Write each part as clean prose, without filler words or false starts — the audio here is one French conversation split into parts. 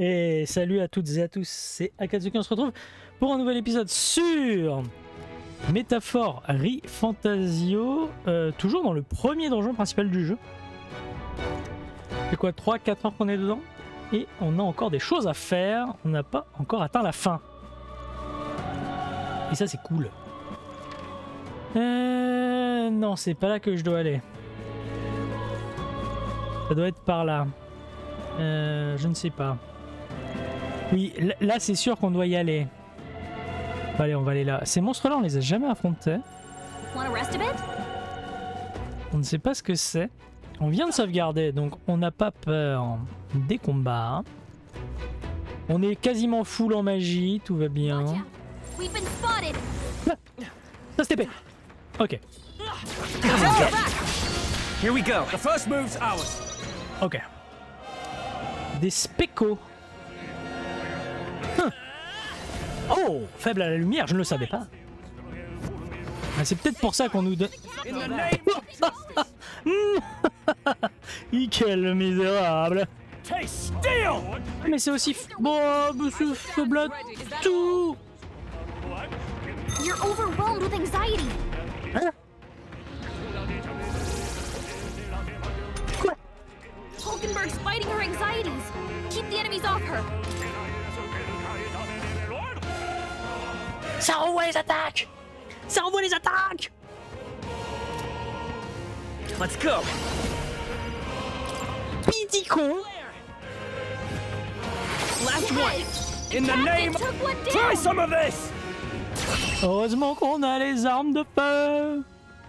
Et salut à toutes et à tous, c'est Akatsuki, on se retrouve pour un nouvel épisode sur Métaphore ReFantasio, toujours dans le premier donjon principal du jeu. C'est quoi, 3-4 heures qu'on est dedans et on a encore des choses à faire, on n'a pas encore atteint la fin. Et ça c'est cool. Non, c'est pas là que je dois aller. Ça doit être par là. Je ne sais pas. Oui, là c'est sûr qu'on doit y aller. Bah, allez, on va aller là. Ces monstres-là, on les a jamais affrontés. On ne sait pas ce que c'est. On vient de sauvegarder, donc on n'a pas peur des combats. On est quasiment full en magie, tout va bien. Ah, ça c'est épée. Ok. Here we go. The first move's ours. Ok. Des spécos. Oh, faible à la lumière, je ne le savais pas. Ah, c'est peut-être pour ça qu'on nous donne... Quel misérable. Mais c'est aussi... Bon, monsieur faible à tout. You're overwhelmed with anxiety. Hein? Quoi? Hulkenberg's fighting her anxieties. Keep the enemies off her. Ça renvoie les attaques! Ça renvoie les attaques! Let's go. Piti con! Last one. In the name. Took one Try down. some of this. Heureusement qu'on a les armes de feu!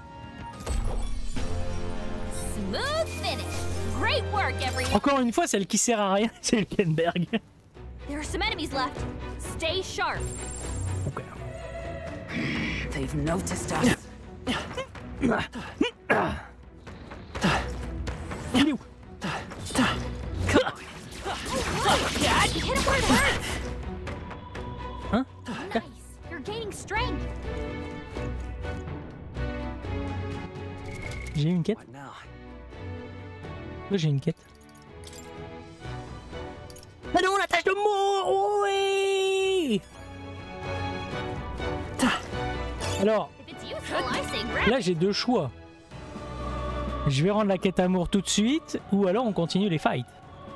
Smooth finish. Great work, everyone. Encore une fois, celle qui sert à rien, c'est Hulkenberg. There are some enemies left. Stay sharp. Ok. They've noticed us. Il est où? Hit him where it hurts. Hein? Nice. You're gaining strength. J'ai une quête? What now? Là, j'ai une quête. Ah non, la tâche de mort! Oui! Alors, If it's useful, I say grab là it. j'ai deux choix. Je vais rendre la quête amour tout de suite, ou alors on continue les fights.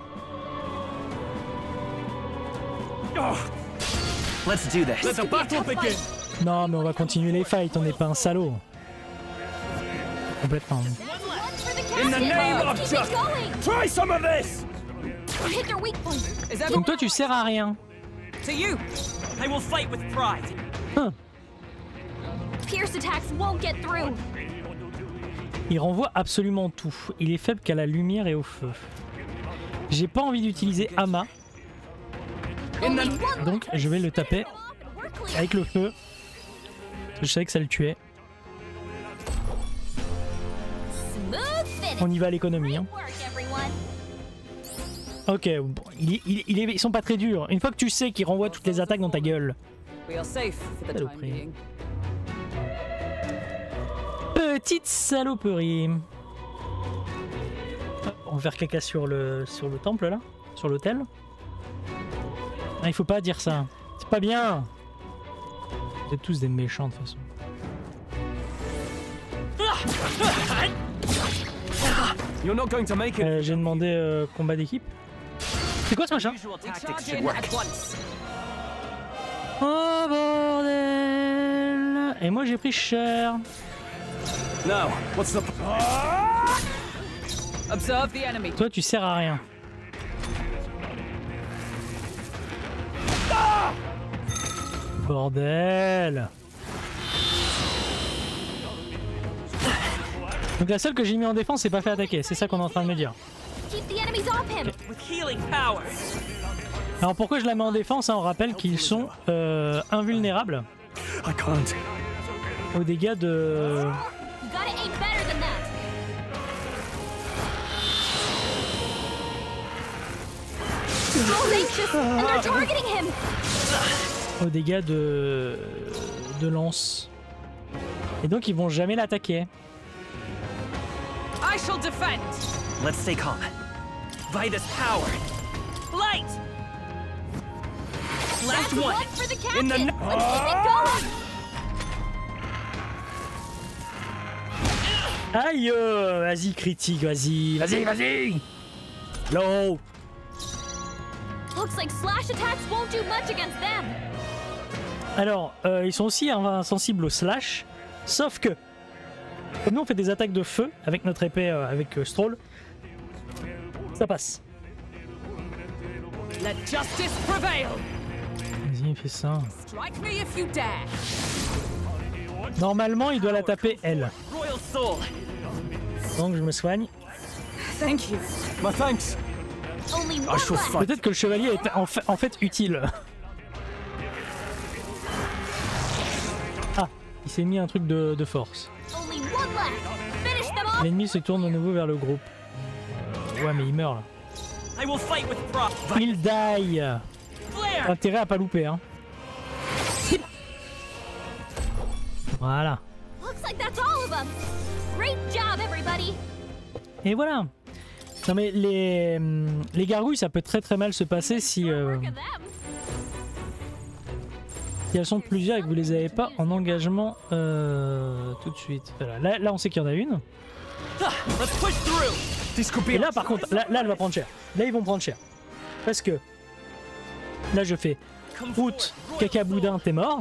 Let's do this. Let the battle begin. Non, mais on va continuer les fights, on n'est pas un salaud. Complètement. One for the In the name casket. of Keep it justice. going. Try some of this. You hit their weak point. Is that Donc toi tu sers à rien. to you? I will fight with pride. Hein. Pierce attacks won't get through. Il renvoie absolument tout. Il est faible qu'à la lumière et au feu. J'ai pas envie d'utiliser Ama, Only one donc je vais le taper We're clear. avec le feu. Je savais que ça le tuait. Smooth finish. On y va à l'économie. Hein. Great work, everyone. Ok, bon, ils sont pas très durs. Une fois que tu sais qu'ils renvoient toutes les attaques dans ta gueule. We are safe for the time Saloperie. being. Petite saloperie. Hop, on va faire caca sur le temple là, sur l'autel. Ah, il faut pas dire ça. C'est pas bien. Vous êtes tous des méchants de toute façon. You're not going to make it. J'ai demandé combat d'équipe. C'est quoi ce machin? Usual tactics Charge should in work. at once. Oh bordel! Et moi j'ai pris cher. Now, what's the? Observe the enemy. Toi tu sers à rien. Bordel! Donc la seule que j'ai mis en défense c'est pas fait attaquer, c'est ça qu'on est en train de me dire. Keep the enemies off him. With healing power. Alors pourquoi je la mets en défense, hein, on rappelle qu'ils sont invulnérables I can't. aux dégâts de... You gotta aim better than that. Stroll's anxious, and they're targeting him. aux dégâts de lance. Et donc ils vont jamais l'attaquer. I shall defend. Let's stay calm. By this power. Light! last That's one. one for the In the captain. ne- Let's keep it going. Aïe, vas-y, critique, vas-y. Low. Looks like slash attacks won't do much against them. Alors, ils sont aussi insensibles au slash, sauf que comme nous on fait des attaques de feu avec notre épée, avec Stroll, ça passe. Let justice prevail. Vas-y, fais ça. Strike me if you dare. Normalement, il doit la taper elle. Royal soul. Donc je me soigne. Thank you. My thanks. Only one I shall left. fight. Peut-être que le chevalier est en fait utile. Ah, il s'est mis un truc de force. Only one left. Finish them off. L'ennemi se tourne de nouveau vers le groupe. Ouais, mais il meurt là. I will fight with pride. Il die. Flare. Intérêt à pas louper, hein. Voilà. Looks like that's all of them. Great job, everybody. Et voilà. Non mais les gargouilles, ça peut très mal se passer si Work of them. elles sont plusieurs et que vous les avez pas en engagement tout de suite. Voilà. Là on sait qu'il y en a une. Let's push through. This could be. Et là par contre, là elle va prendre cher. Là ils vont prendre cher. Parce que là je fais route, caca boudin, t'es mort.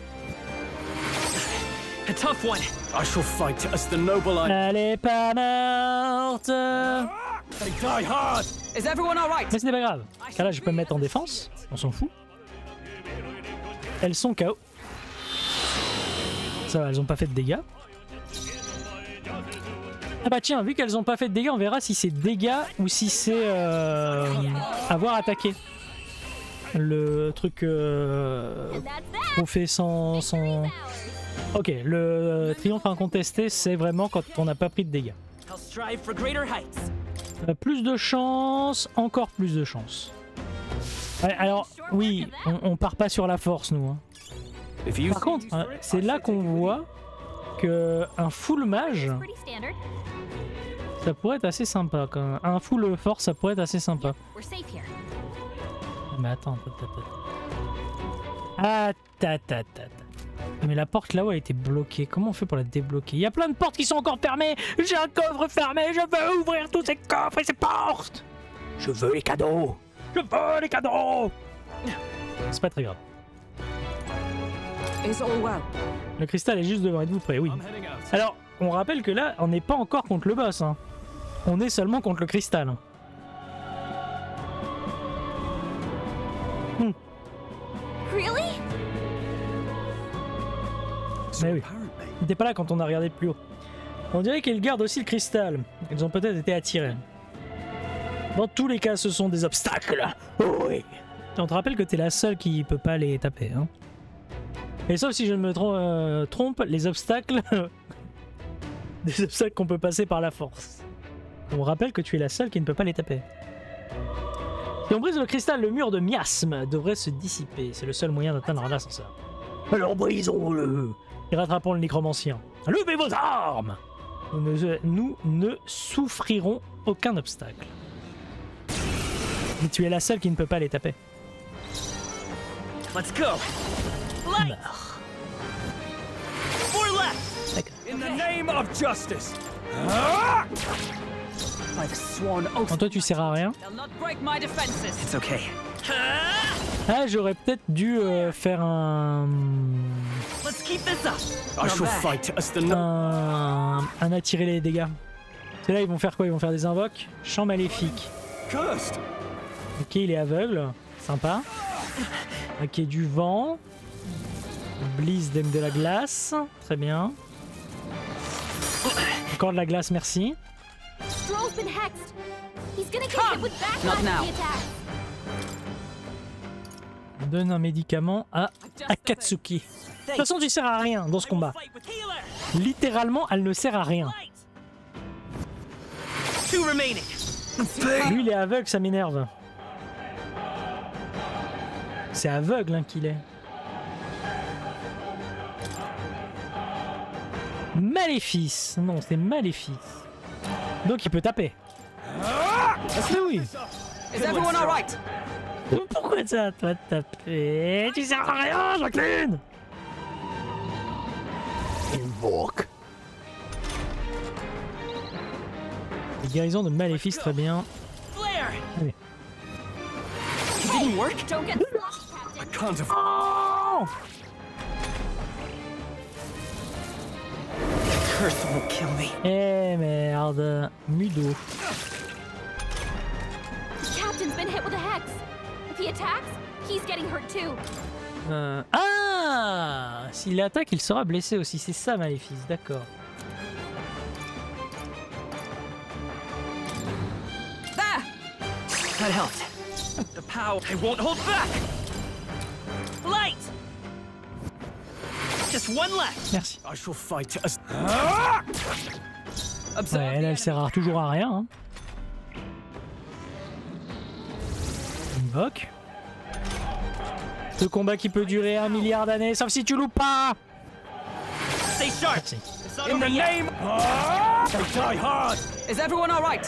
A tough one. I shall fight as the noble I. Elle est pas morte. They die hard. Is everyone all right? Mais ce n'est pas grave. Car là je peux me mettre en défense. On s'en fout. Elles sont KO. Ça va, elles ont pas fait de dégâts. Ah bah tiens, vu qu'elles ont pas fait de dégâts, on verra si c'est dégâts ou si c'est avoir attaqué. Le truc And that's that. qu'on fait sans... Ours. Ok, le triomphe incontesté, c'est vraiment quand on n'a pas pris de dégâts. I'll strive for greater heights. Plus de chance, encore plus de chance. Ouais, alors, oui, on part pas sur la force, nous. Hein. If you. Par contre, hein, c'est là qu'on voit que un full mage, Pretty standard. ça pourrait être assez sympa. Quand même. Un full force, ça pourrait être assez sympa. We're safe here. Mais attends. Mais la porte là-haut, elle était bloquée. Comment on fait pour la débloquer? Il y a plein de portes qui sont encore fermées. J'ai un coffre fermé. Je veux ouvrir tous ces coffres et ces portes. Je veux les cadeaux. C'est pas très grave. Is all well. Le cristal est juste devant. Êtes-vous prêts? Oui. I'm heading out. Alors, on rappelle que là, on n'est pas encore contre le boss. Hein. On est seulement contre le cristal. Really? Mais oui. Il n'était pas là quand on a regardé plus haut. On dirait qu'ils gardent aussi le cristal. Ils ont peut-être été attirés. Dans tous les cas, ce sont des obstacles. Oh oui. On te rappelle que t'es la seule qui peut pas les taper. Hein. Et sauf si je ne me trompe, les obstacles... des obstacles qu'on peut passer par la force. On rappelle que tu es la seule qui ne peut pas les taper. Si on brise le cristal, le mur de miasme devrait se dissiper. C'est le seul moyen d'atteindre l'ascenseur. Alors brisons-le et rattrapons le nécromancien. Levez vos armes! Nous ne souffrirons aucun obstacle. Mais tu es la seule qui ne peut pas les taper. Let's go. Meurs. Four left. D'accord. In the name of justice. By the sworn oath. En toi, tu sers à rien. They'll not break my defenses. It's okay. Ah, j'aurais peut-être dû faire un Let's keep this up. I shall fight as the noble. un attirer les dégâts. C'est là, ils vont faire quoi? Ils vont faire des invoques. Chant maléfique. Cursed. Ok, il est aveugle. Sympa. Ok, du vent. Bliss donne de la glace. Très bien. Encore de la glace, merci. Stroll's been hexed. He's gonna get hit with Not backlash now. if he attacks. On donne un médicament à Akatsuki. De toute façon, tu sers à rien dans ce combat. Fight with healer. Littéralement, elle ne sert à rien. Light. Two remaining. Lui, il est aveugle, ça m'énerve. C'est aveugle hein, qu'il est. Maléfice. Non, c'est Maléfice. Donc il peut taper. Ah, mais oui. Is everyone all right? Pourquoi c'est à toi de taper? Tu sers à rien, Jacqueline! Invoke. Les guérisons de Maléfice, très bien. Flare. Allez. It didn't work. Don't get slashed, I Captain. can't have. Oh! Curse won't kill me. Eh merde, Mudo. The Captain's been hit with a hex. If he attacks, he's getting hurt too. Ah! S'il attaque, il sera blessé aussi. C'est ça, Maléfice, d'accord. There! That helped. The power. I won't hold back. Light. Just one left. Merci. I shall fight as. Observe Ouais, the elle sert toujours à rien. Hein. Invoke. Ce combat qui peut durer 1 milliard d'années, sauf si tu loupes pas. Stay sharp. Merci. In the name. I die hard. Is everyone alright?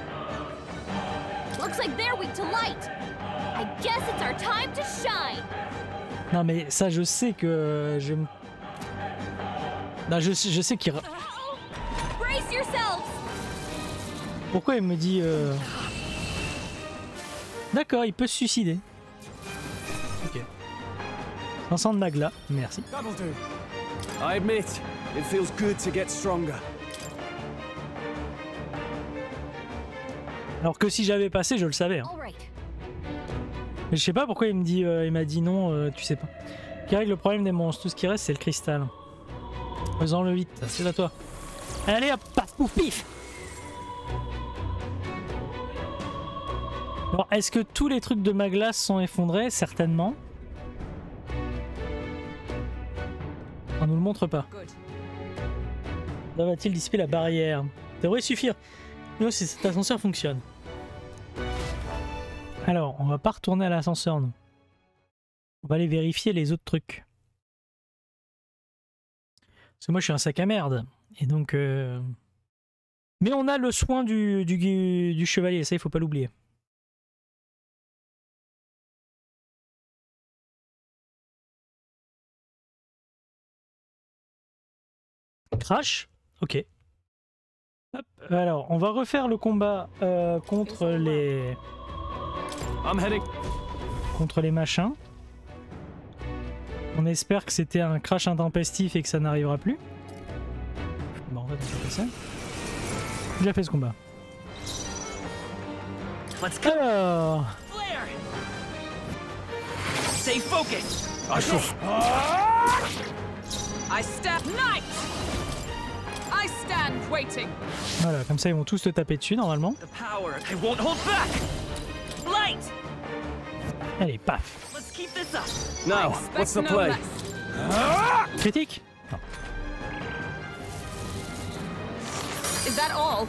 Looks like they're weak to light. I guess it's our time to shine. Non mais ça je sais que je... Non, je sais qu'il... Brace yourselves. Pourquoi il me dit... D'accord, il peut se suicider. Ok. 500 de Magla, merci. That'll do. I admit, it feels good to get stronger. Alors que si j'avais passé, je le savais. Hein. All right. Mais je sais pas pourquoi il me dit, il m'a dit non, tu sais pas. Qui règle le problème des monstres, tout ce qui reste c'est le cristal. Faisons-le vite, c'est à toi. Allez hop, paf, pouf, pif. Alors, est-ce que tous les trucs de Magla sont effondrés? Certainement. On nous le montre pas. Good. Ça va-t-il dissiper la barrière? Ça devrait suffire. Non, si cet ascenseur fonctionne. Alors, on va pas retourner à l'ascenseur, nous. On va aller vérifier les autres trucs. Parce que moi, je suis un sac à merde. Et donc... Mais on a le soin du chevalier, ça, il faut pas l'oublier. Crash. Ok. Hop. Alors, on va refaire le combat contre les... I'm heading. contre les machins. On espère que c'était un crash intempestif et que ça n'arrivera plus. Bon, en fait, on va passer. J'ai déjà fait ce combat. Let's go. Alors, Flare. Stay focused. I shall. I stand. Knight! I stand waiting. voilà, comme ça ils vont tous te taper dessus normalement. The power. I won't hold back. Light. Allez, paf. Let's keep this up. Now, Expect what's the no play? less. Critique. Non. Is that all?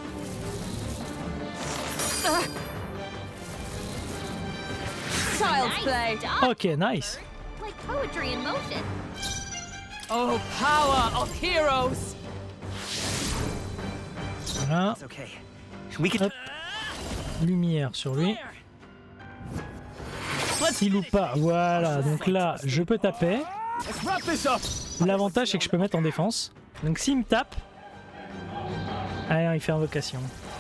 Child's play. Nice job. Ok, nice. Like poetry in motion. Oh, power of heroes. Voilà, It's okay. We can. Hop. lumière sur lui. S'il loupe pas, voilà, donc là je peux taper. Let's wrap this up. L'avantage c'est que je peux mettre en défense. Donc s'il me tape... Ah non, il fait invocation.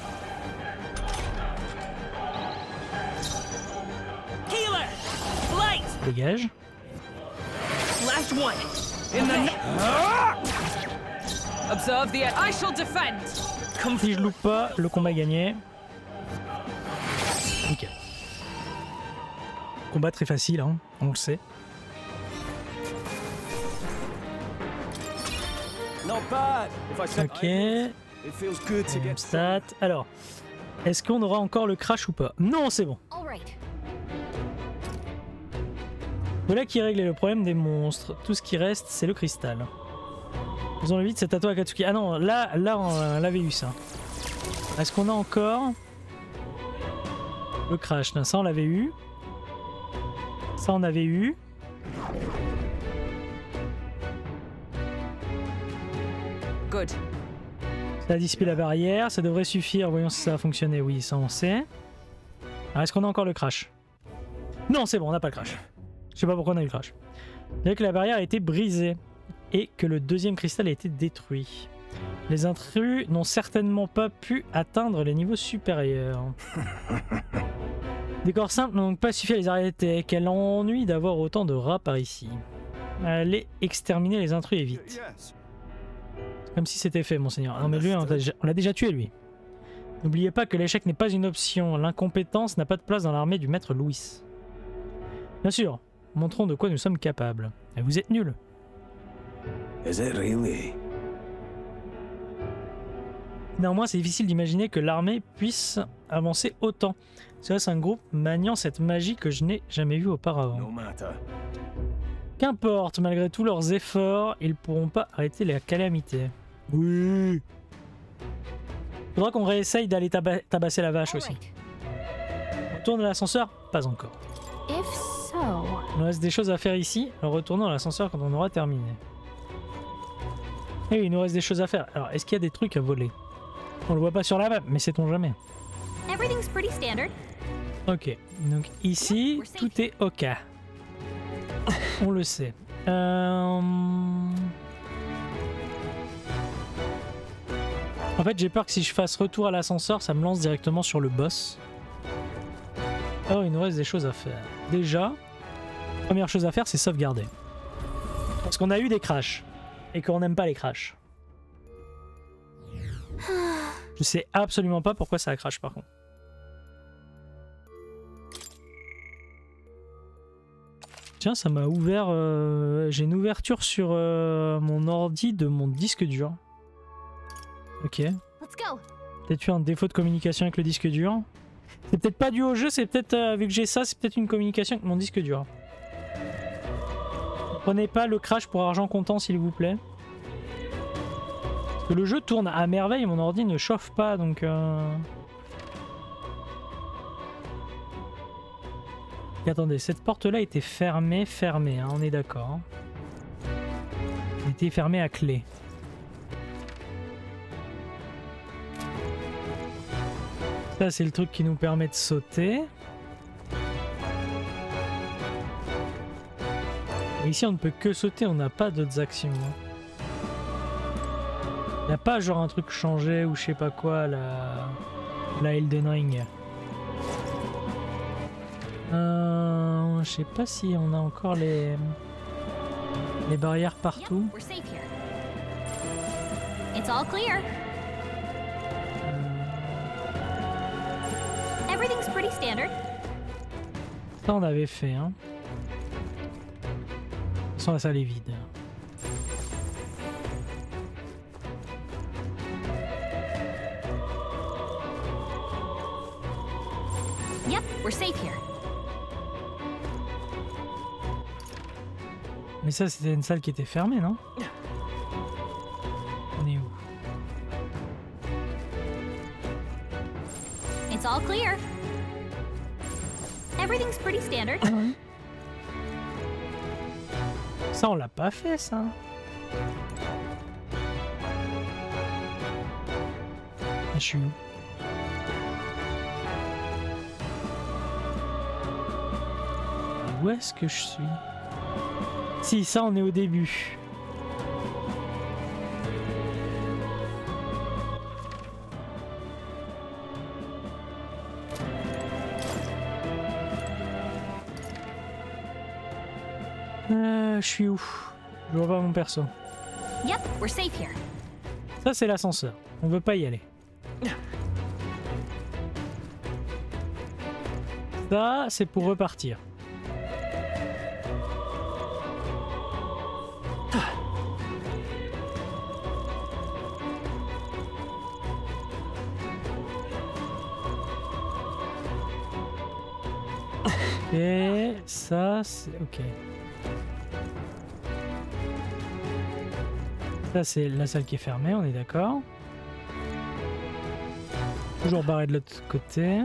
Healer. Light. Dégage. Last one. In the. Observe the I shall defend. Come. Si je loupe pas, le combat est gagné. Nickel. Combat très facile, hein, on le sait. Not bad. If I said. Ok, It feels good to get. stat. Alors, est-ce qu'on aura encore le crash ou pas? Non, c'est bon. All right. Voilà qui règle le problème des monstres. Tout ce qui reste, c'est le cristal. Faisons-le vite, c'est à toi Akatsuki. Ah non, là on l'avait eu ça. Est-ce qu'on a encore le crash? Non, ça on l'avait eu. Ça on avait eu. Good. Ça a dissipé la barrière, ça devrait suffire. Voyons si ça a fonctionné. Oui, ça on sait. Alors est-ce qu'on a encore le crash? Non, c'est bon, on n'a pas le crash. Je sais pas pourquoi on a eu le crash. Dès que la barrière a été brisée et que le deuxième cristal a été détruit. Les intrus n'ont certainement pas pu atteindre les niveaux supérieurs. Des corps simples n'ont donc pas suffi à les arrêter. Quel ennui d'avoir autant de rats par ici. Allez exterminer les intrus et vite. Comme si c'était fait, monseigneur. Non mais lui, on l'a déjà tué, lui. N'oubliez pas que l'échec n'est pas une option. L'incompétence n'a pas de place dans l'armée du maître Louis. Bien sûr, montrons de quoi nous sommes capables. Et vous êtes nuls. Is it really? Néanmoins, c'est difficile d'imaginer que l'armée puisse avancer autant. C'est un groupe maniant cette magie que je n'ai jamais vue auparavant. No matter. Qu'importe, malgré tous leurs efforts, ils ne pourront pas arrêter la calamité. Oui. Faudra qu'on réessaye d'aller tabasser la vache aussi. On retourne à l'ascenseur? Pas encore. If so... Il nous reste des choses à faire ici. Alors retournons à l'ascenseur quand on aura terminé. Et oui, il nous reste des choses à faire. Alors, est-ce qu'il y a des trucs à voler? On le voit pas sur la map, mais sait-on jamais. Everything's pretty standard. Ok, donc ici, tout est ok. On le sait. En fait, j'ai peur que si je fasse retour à l'ascenseur, ça me lance directement sur le boss. Oh, il nous reste des choses à faire. Déjà, première chose à faire, c'est sauvegarder. Parce qu'on a eu des crashs. Et qu'on n'aime pas les crashs. Je sais absolument pas pourquoi ça a crash par contre. Tiens, ça m'a ouvert... j'ai une ouverture sur mon ordi de mon disque dur. Ok. Let's go. Peut-être eu un défaut de communication avec le disque dur. C'est peut-être pas dû au jeu, c'est peut-être... vu que j'ai ça, c'est peut-être une communication avec mon disque dur. Prenez pas le crash pour argent comptant s'il vous plaît. Parce que le jeu tourne à merveille et mon ordi ne chauffe pas donc... Et attendez, cette porte-là était fermée, hein, on est d'accord. Elle était fermée à clé. Ça c'est le truc qui nous permet de sauter. Et ici on ne peut que sauter, on n'a pas d'autres actions. Il n'y a pas genre un truc changé ou je sais pas quoi, la Elden Ring. Je sais pas si on a encore les barrières partout. Yep, we're safe here. It's all clear. Everything's pretty standard. Ça on avait fait, hein. De toute façon la salle est vide. Yep, we're safe here. Mais ça c'était une salle qui était fermée, non? On est où? It's all clear. Everything's pretty standard. Ça on l'a pas fait ça. Je suis où? Où est-ce que je suis? Si, ça on est au début. Je suis où? Je vois pas mon perso. Yep, we're safe here. Ça c'est l'ascenseur. On veut pas y aller. Ça c'est pour repartir. Et ça c'est... ok. Ça c'est la salle qui est fermée, on est d'accord. Toujours barré de l'autre côté.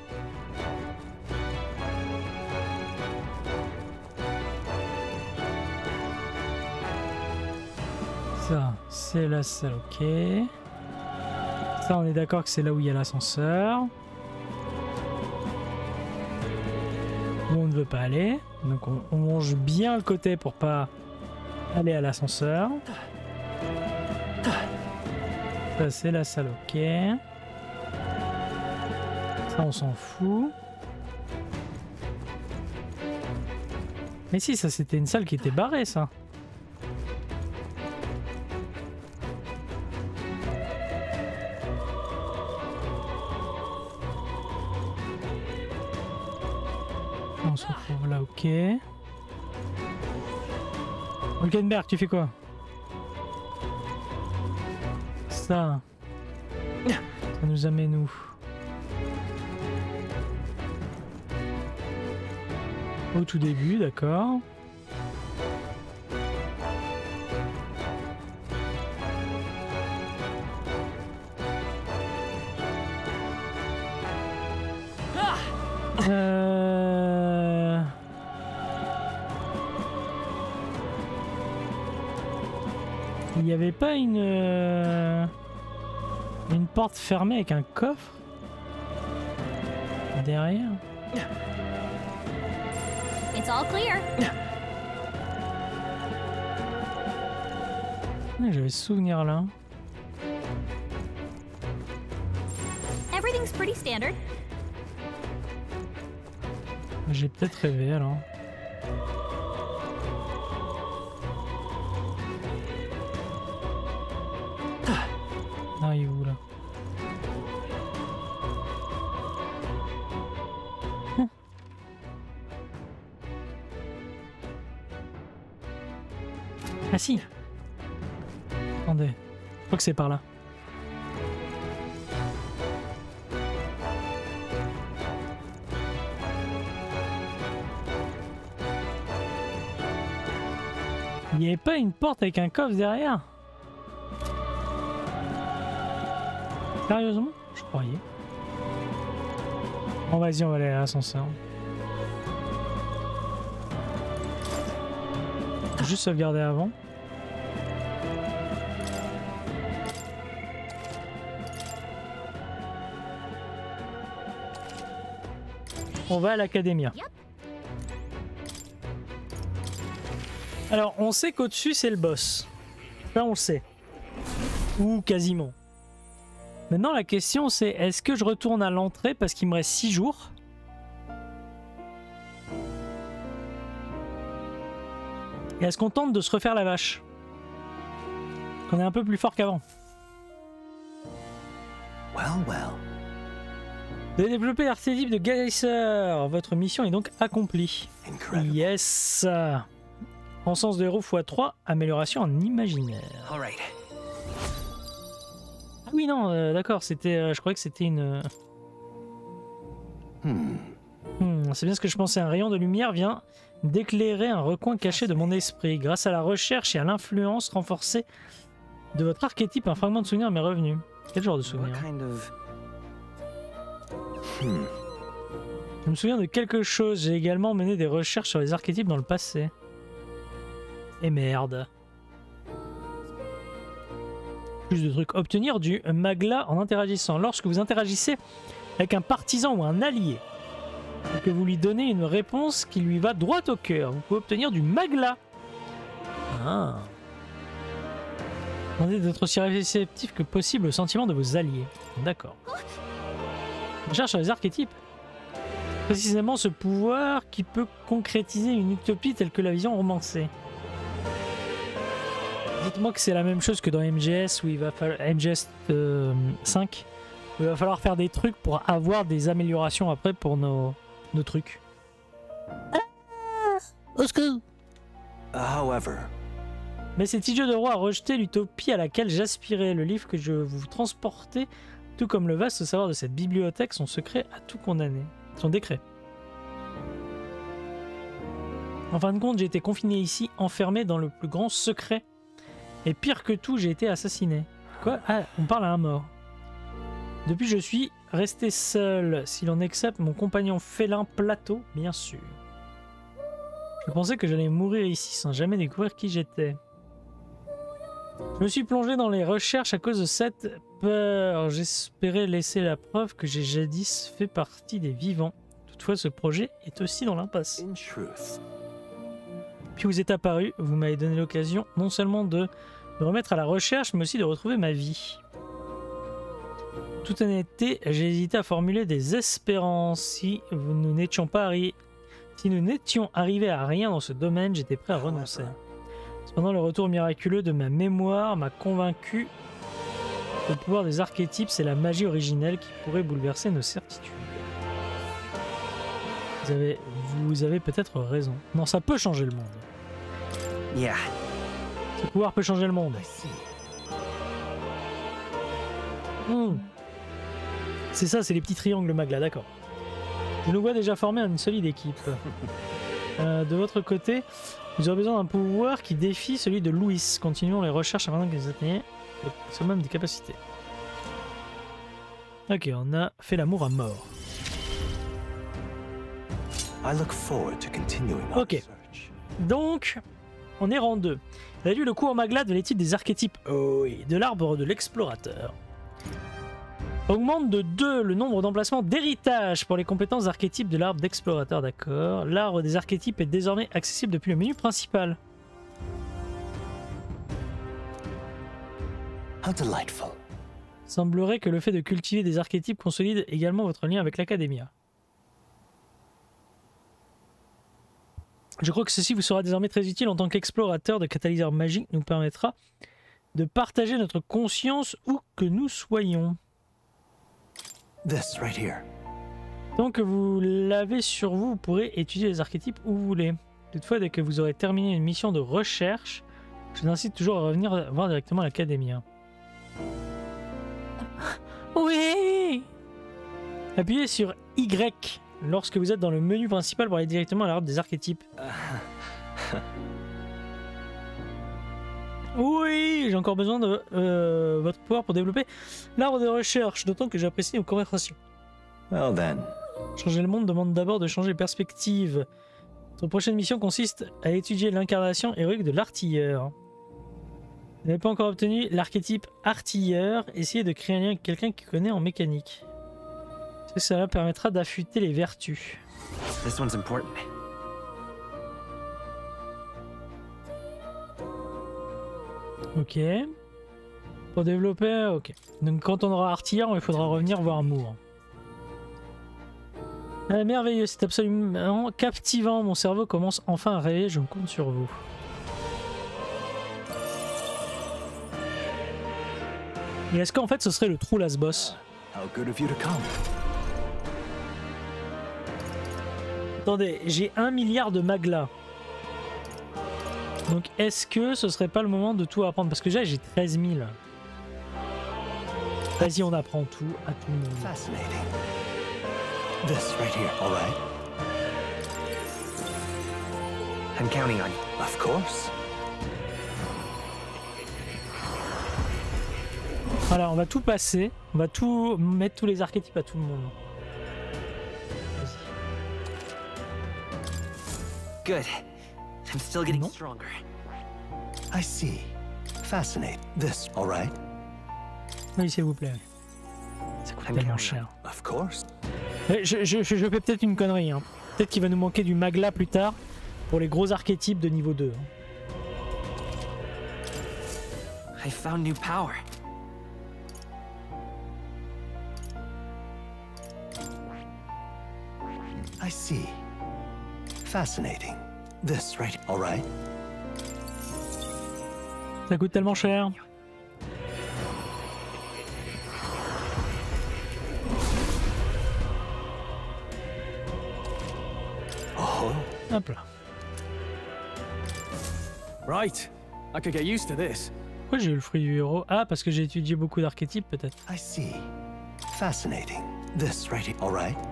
Ça c'est la salle, ok. Ça on est d'accord que c'est là où il y a l'ascenseur. Où on ne veut pas aller. Donc on mange bien le côté pour pas aller à l'ascenseur. Ça c'est la salle, ok. Ça on s'en fout. Mais si, ça c'était une salle qui était barrée, ça. On se retrouve là, ok. Hulkenberg, tu fais quoi? Ça nous amène où? Au tout début, d'accord. Il n'y avait pas une porte fermée avec un coffre derrière? It's all clear. J'avais ce souvenir là. Everything's pretty standard. J'ai peut-être rêvé alors. Ah, il est où là? Ah si. Attendez. Je crois que c'est par là. Il n'y avait pas une porte avec un coffre derrière? Sérieusement? Je croyais. Bon vas-y, on va aller à l'ascenseur. Juste sauvegarder avant. On va à l'académia. Alors, on sait qu'au-dessus, c'est le boss. Ça, on le sait. Ou quasiment. Maintenant, la question, c'est est-ce que je retourne à l'entrée parce qu'il me reste 6 jours? Et est-ce qu'on tente de se refaire la vache? On est un peu plus fort qu'avant. Well, well. Vous avez développé l'archétype de Geyser. Votre mission est donc accomplie. Incredible. Yes. En sens de héros x3, amélioration en imaginaire. All right. Ah oui, non, d'accord, c'était. Je croyais que c'était une. C'est bien ce que je pensais. Un rayon de lumière vient d'éclairer un recoin caché de mon esprit. Grâce à la recherche et à l'influence renforcée de votre archétype, un fragment de souvenir m'est revenu. Quel genre de souvenir? What kind of... Je me souviens de quelque chose. J'ai également mené des recherches sur les archétypes dans le passé. Et merde. Plus de trucs. Obtenir du magla en interagissant. Lorsque vous interagissez avec un partisan ou un allié, et que vous lui donnez une réponse qui lui va droit au cœur, vous pouvez obtenir du magla. Ah. Demandez d'être aussi réceptif que possible au sentiment de vos alliés. D'accord. Recherche sur les archétypes. Précisément ce pouvoir qui peut concrétiser une utopie telle que la vision romancée. Dites-moi que c'est la même chose que dans MGS où il va falloir MGS 5 où il va falloir faire des trucs pour avoir des améliorations après pour nos trucs. However, Mais cet idiot de roi a rejeté l'utopie à laquelle j'aspirais. Le livre que je vous transportais, tout comme le vaste savoir de cette bibliothèque, son secret a tout condamné. Son décret. En fin de compte, j'ai été confiné ici, enfermé dans le plus grand secret. Et pire que tout, j'ai été assassiné. Quoi? Ah, on parle à un mort. Depuis, je suis resté seul, si l'on accepte mon compagnon félin Plateau, bien sûr. Je pensais que j'allais mourir ici sans jamais découvrir qui j'étais. Je me suis plongé dans les recherches à cause de cette peur. J'espérais laisser la preuve que j'ai jadis fait partie des vivants. Toutefois, ce projet est aussi dans l'impasse. In truth, Puis vous êtes apparu, vous m'avez donné l'occasion non seulement de me remettre à la recherche, mais aussi de retrouver ma vie. Toute honnêteté, j'ai hésité à formuler des espérances. Si nous n'étions arrivés à rien dans ce domaine, j'étais prêt à renoncer. Cependant, le retour miraculeux de ma mémoire m'a convaincu que le pouvoir des archétypes, c'est la magie originelle qui pourrait bouleverser nos certitudes. Vous avez peut-être raison. Non, ça peut changer le monde. Yeah. Ce pouvoir peut changer le monde. C'est ça, c'est les petits triangles Magla, d'accord. Je nous vois déjà former une solide équipe. De votre côté, vous aurez besoin d'un pouvoir qui défie celui de Louis. Continuons les recherches avant que vous atteigniez le summum des capacités. Ok, on a fait l'amour à mort. I look forward to continuing our Ok. search. Donc, on est rang 2. Réduit le cours Magla de l'étude des archétypes de l'arbre de l'explorateur. Augmente de 2 le nombre d'emplacements d'héritage pour les compétences archétypes de l'arbre d'explorateur, d'accord. L'arbre des archétypes est désormais accessible depuis le menu principal. How delightful. Semblerait que le fait de cultiver des archétypes consolide également votre lien avec l'Académia. Je crois que ceci vous sera désormais très utile en tant qu'explorateur de catalyseur magique, nous permettra de partager notre conscience où que nous soyons. This right here. Tant que vous l'avez sur vous, vous pourrez étudier les archétypes où vous voulez. Toutefois, dès que vous aurez terminé une mission de recherche, je vous incite toujours à revenir voir directement l'Académia. Oui! Appuyez sur Y lorsque vous êtes dans le menu principal pour aller directement à l'arbre des archétypes. Oui, j'ai encore besoin de votre pouvoir pour développer l'arbre de recherche, d'autant que j'apprécie nos conversations. Well then. Changer le monde demande d'abord de changer de perspective. Notre prochaine mission consiste à étudier l'incarnation héroïque de l'artilleur. Vous n'avez pas encore obtenu l'archétype artilleur, essayez de créer un lien avec quelqu'un qui connaît en mécanique. Cela permettra d'affûter les vertus. This one's important. Ok. Pour développer, ok. Donc quand on aura artilleur, il faudra revenir voir Moore. Ah, merveilleux, c'est absolument captivant. Mon cerveau commence enfin à rêver, je compte sur vous. Et est-ce qu'en fait ce serait le true last boss? How good of you to come. Attendez, j'ai 1 milliard de Magla. Donc est-ce que ce serait pas le moment de tout apprendre? Parce que j'ai 13 000. Vas-y, on apprend tout à tout le monde. Fascinating. This right here, all right? I'm counting on you. Of course. Voilà, on va tout passer. On va tout mettre tous les archétypes à tout le monde. Good. I'm still getting Non. stronger. I see. Fascinating. This, all right? Oui, s'il vous plaît. Ça coûte tellement cher. Of course. Je fais peut-être une connerie. Hein. Peut-être qu'il va nous manquer du Magla plus tard pour les gros archétypes de niveau 2. I found new power. I see. Fascinating. This right, all right? Ça coûte tellement cher. Oh. Hop là. Right. I could get used to this. Pourquoi j'ai eu le fruit du héros? Ah, parce que j'ai étudié beaucoup d'archétypes peut-être. I see. Fascinating. This right here, all right?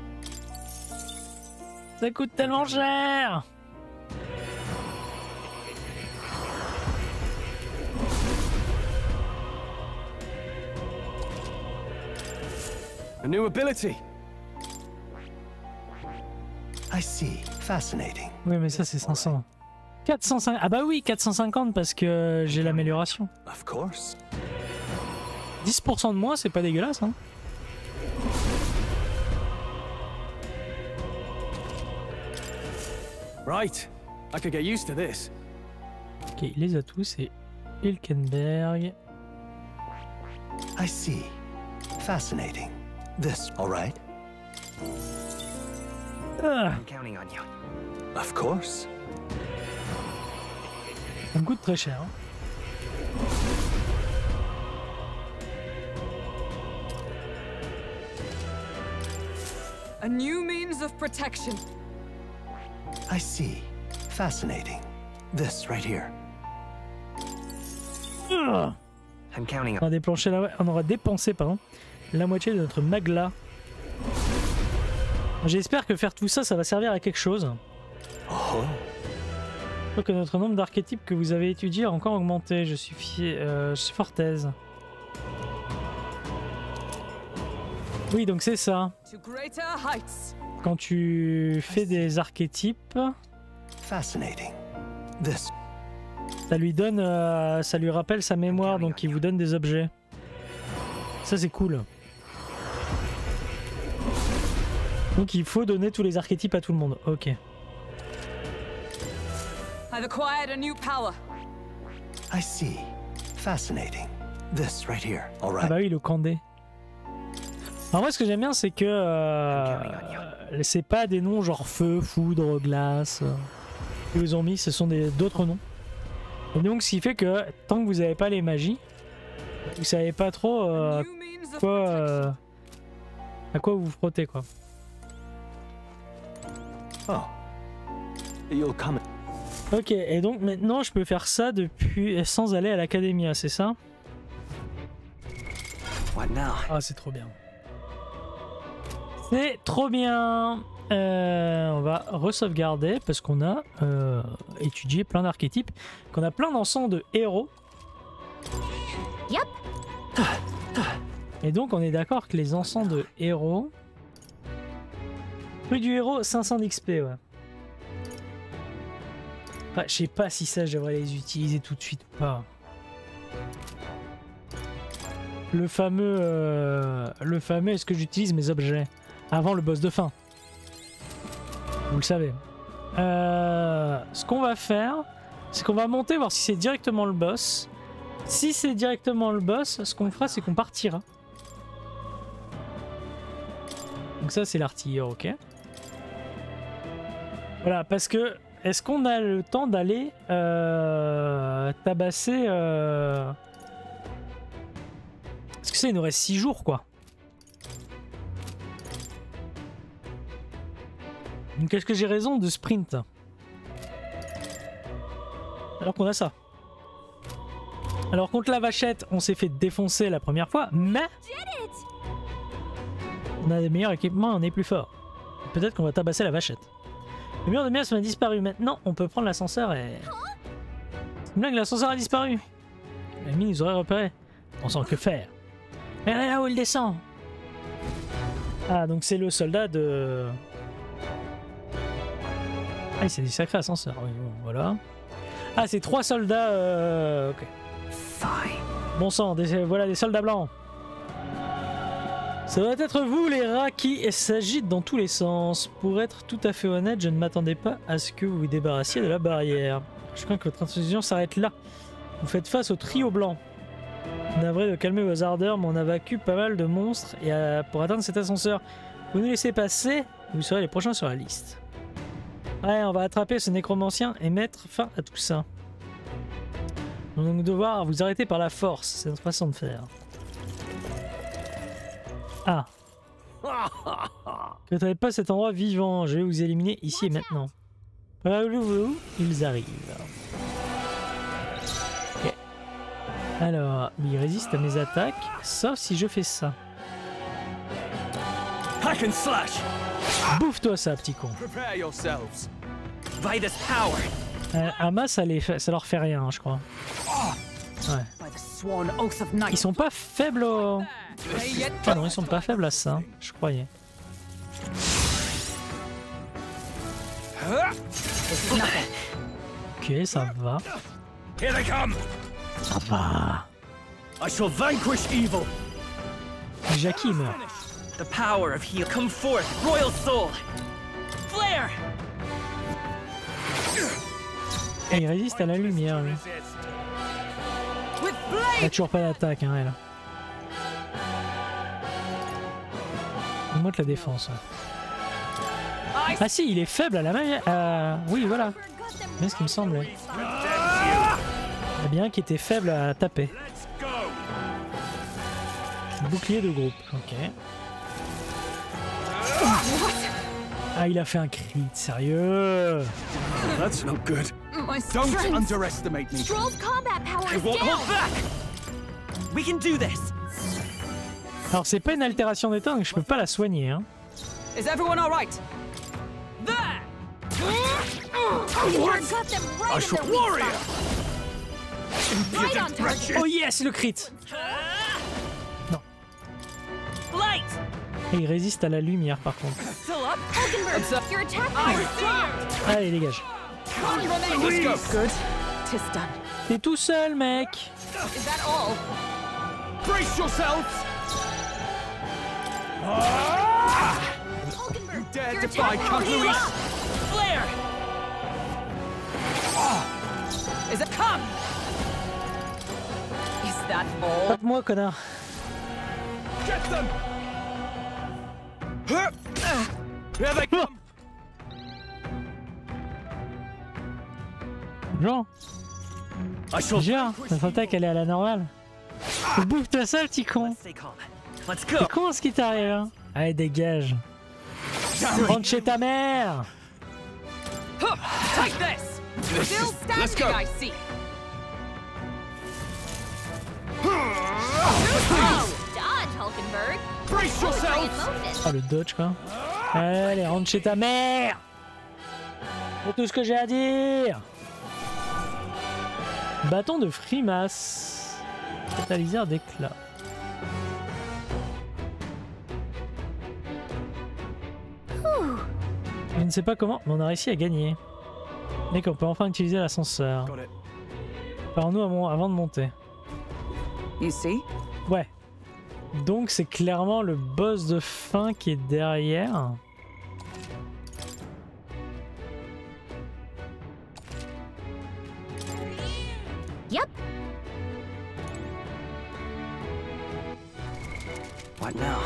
Ça coûte tellement cher. A new ability. I see. Fascinating. Oui, mais ça c'est 500. 450. Ah bah oui, 450 parce que j'ai l'amélioration. Of course. 10% de moins, c'est pas dégueulasse, hein. Right. I could get used to this. Ok, il les a tous et Hilkenberg. I see. Fascinating. This, all right? Ah, I'm counting on you. Of course. ça me coûte très cher. Hein. A new means of protection. I see. Fascinating. This right here. Ah, I'm counting on aura dépensé pardon, la moitié de notre magla. J'espère que faire tout ça, ça va servir à quelque chose. Oh. Je crois que notre nombre d'archétypes que vous avez étudiés a encore augmenté. Je suis fort aise. Oui, donc c'est ça. To greater heights. Quand tu fais des archétypes, Fascinating. This. ça lui donne, ça lui rappelle sa mémoire, donc il vous donne des objets. Ça c'est cool. Donc il faut donner tous les archétypes à tout le monde. Ok. I've acquired a new power. I see. Fascinating. This right here. All Ah right. bah oui, le Kandé. En vrai, ce que j'aime bien, c'est que c'est pas des noms genre feu, foudre, glace. Ils vous ont mis, ce sont d'autres noms. Et donc, ce qui fait que tant que vous n'avez pas les magies, vous savez pas trop New means of quoi, protection. à quoi vous vous frottez, quoi. Oh. You'll come. Ok, et donc maintenant, je peux faire ça depuis sans aller à l'académia, c'est ça? What now? Ah, c'est trop bien. C'est trop bien. On va re-sauvegarder parce qu'on a étudié plein d'archétypes, qu'on a plein d'encens de héros. Yep. Et donc on est d'accord que les encens de héros... Prix du héros, 500 d'XP, ouais. Ah, je sais pas si ça, je devrais les utiliser tout de suite ou pas. Le fameux, est-ce que j'utilise mes objets avant le boss de fin? Vous le savez. Ce qu'on va faire, c'est qu'on va monter, voir si c'est directement le boss. Si c'est directement le boss, ce qu'on fera, c'est qu'on partira. Donc ça, c'est l'artilleur, ok. Voilà, parce que, est-ce qu'on a le temps d'aller tabasser... Parce que ça, il nous reste 6 jours, quoi. Donc est-ce que j'ai raison de sprint? Alors qu'on a ça. Alors contre la vachette, on s'est fait défoncer la première fois, mais... On a des meilleurs équipements, on est plus fort. Peut-être qu'on va tabasser la vachette. Le mur de miel a disparu. Maintenant, on peut prendre l'ascenseur et... C'est une blague, l'ascenseur a disparu. La mine nous aurait repéré. On sent que faire. Regardez là où il descend. Ah, donc c'est le soldat de... Ah, c'est du sacré ascenseur. Oui, bon, voilà. Ah, c'est 3 soldats... Ok. Bon sang, voilà des soldats blancs. Ça doit être vous, les rats, qui s'agitent dans tous les sens. Pour être tout à fait honnête, je ne m'attendais pas à ce que vous vous débarrassiez de la barrière. Je crains que votre intrusion s'arrête là. Vous faites face au trio blanc. Navré de calmer vos ardeurs, mais on a vaincu pas mal de monstres et pour atteindre cet ascenseur. Vous nous laissez passer, vous serez les prochains sur la liste. Ouais, on va attraper ce nécromancien et mettre fin à tout ça. On va donc devoir vous arrêter par la force, c'est notre façon de faire. Ah. Que t'avais pas cet endroit vivant, je vais vous éliminer ici et maintenant. Où ils arrivent. Ok. Alors, il résiste à mes attaques, sauf si je fais ça. Hack and slash! Bouffe-toi ça, petit con. Prepare yourselves. By this power! Ama, ça leur fait rien, hein, je crois. Ouais. By the sworn oath of night. Ils sont pas faibles au... Ah non, ils sont pas faibles à ça, je croyais. Ok, ça va. Here they come! Ça va. I shall vanquish evil. Jackie meurt. The power of heal. Come forth, royal soul! Flare! Et il résiste à la lumière, lui. With Elle a blade! toujours pas d'attaque, hein, elle. Il monte la défense. Ouais. I Ah si, il est faible à la main. Oui, voilà. C'est ce qui me semblait. Il y a bien qui était faible à taper. Bouclier de groupe, ok. Ah, il a fait un crit, sérieux. That's not good. my Don't strength. underestimate me. Stroll's combat power I is won't down. hold back! We can do this! Alors c'est pas une altération d'état, donc je peux pas la soigner, hein. Is everyone all right? There! You've got them right I in shall their weak warrior. spot. Right on target. Oh yes, le crit. Light! Et il résiste à la lumière par contre. Still up? Hulkenberg, your attack power is dropped. Allez, dégage. One remaining. Let's go. Good. Tis done. T'es tout seul, mec. Is that all? Brace yourselves. Hulkenberg, Dare your defy attack power is Kung-Fu. dropped. Flare! Is it come? Is that all? Tape-moi, connard. Get them. Here they come. Jean, I shall. Jean, notre attaque elle est à la normale. Bouffe-toi ça, le petit con. Stay calm. Let's go! C'est con ce qui t'arrive, hein. Allez, dégage. Rentre chez ta mère. Huh, take this! Still Let's standing, go. I see. Dodge, Hulkenberg. Brace Bullet ray in yourselves. motion. Ah, le dodge, quoi. Allez, rentre chez ta mère. C'est tout ce que j'ai à dire. Bâton de Frimas. Catalyseur d'éclat. Je ne sais pas comment, mais on a réussi à gagner. Et qu'on peut enfin utiliser l'ascenseur. Got it. Par-nous avant de monter. You see? Ouais. Donc c'est clairement le boss de fin qui est derrière. Yep. What now?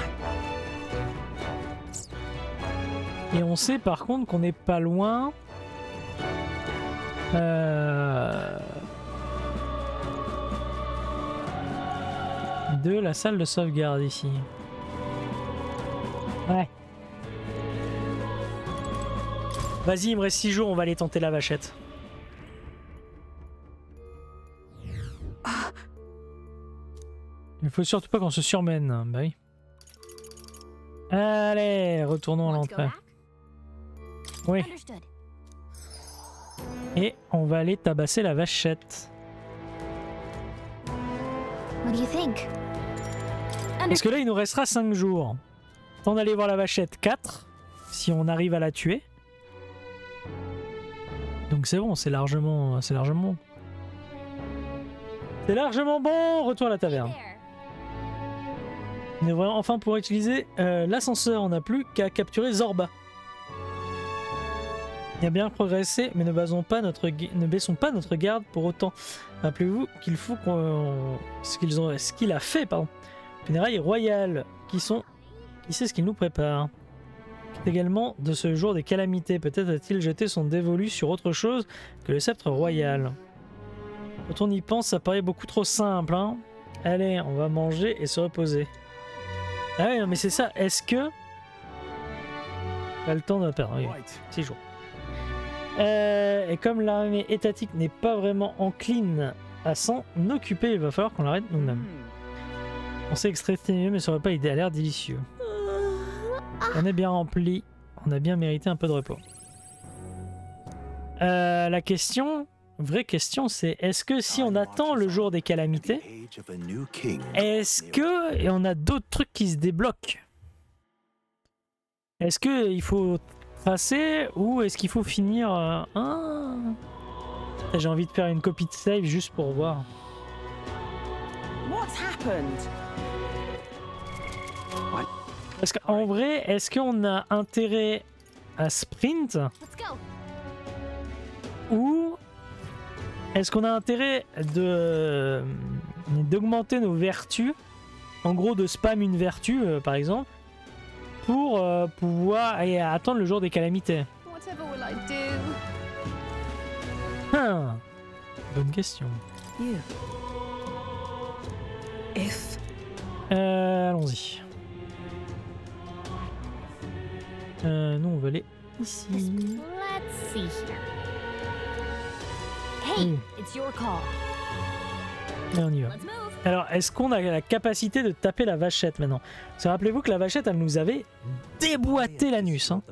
Et on sait par contre qu'on n'est pas loin. De la salle de sauvegarde ici. Ouais. Vas-y, il me reste 6 jours, on va aller tenter la vachette. Il faut surtout pas qu'on se surmène. Bah oui. Allez, retournons à Want to go l'entrée. back? Oui. Understood. Et on va aller tabasser la vachette. What do you think? Parce que là, il nous restera 5 jours. Temps d'aller voir la vachette 4, si on arrive à la tuer. Donc c'est bon, c'est largement bon. C'est largement bon. Retour à la taverne. There. On devrait enfin pouvoir utiliser l'ascenseur. On n'a plus qu'à capturer Zorba. Il a bien progressé, mais ne baissons pas notre garde pour autant. Rappelez-vous qu'il faut qu'on... ce qu'il a fait, pardon. Funérailles royales, qui sait ce qu'il nous prépare. C'est également de ce jour des calamités. Peut-être a-t-il jeté son dévolu sur autre chose que le sceptre royal. Quand on y pense, ça paraît beaucoup trop simple, hein. Allez, on va manger et se reposer. Ah ouais, non, mais c'est ça. Est-ce que... Pas le temps de perdre. Oui, 6 jours. Et comme l'armée étatique n'est pas vraiment encline à s'en occuper, il va falloir qu'on l'arrête nous-mêmes. On sait extraire mieux, mais ça aurait pas idée, a l'air délicieux. On est bien rempli, on a bien mérité un peu de repos. La question, vraie question, c'est est-ce que si on attend le jour des calamités, est-ce que et on a d'autres trucs qui se débloquent? Est-ce que il faut passer ou est-ce qu'il faut finir J'ai envie de faire une copie de save juste pour voir. What's happened? Parce qu'en vrai, est-ce qu'on a intérêt à sprint Let's go. ou Est-ce qu'on a intérêt d'augmenter nos vertus, en gros de spam une vertu par exemple, pour pouvoir attendre le jour des calamités? Whatever will I do? Bonne question. You. If. Allons-y. Nous on va aller ici. Let's see here. Hey, it's your call. Et on y va. Let's move. Alors, est-ce qu'on a la capacité de taper la vachette maintenant? Parce que rappelez-vous que la vachette, elle nous avait déboîté l'anus. Hein.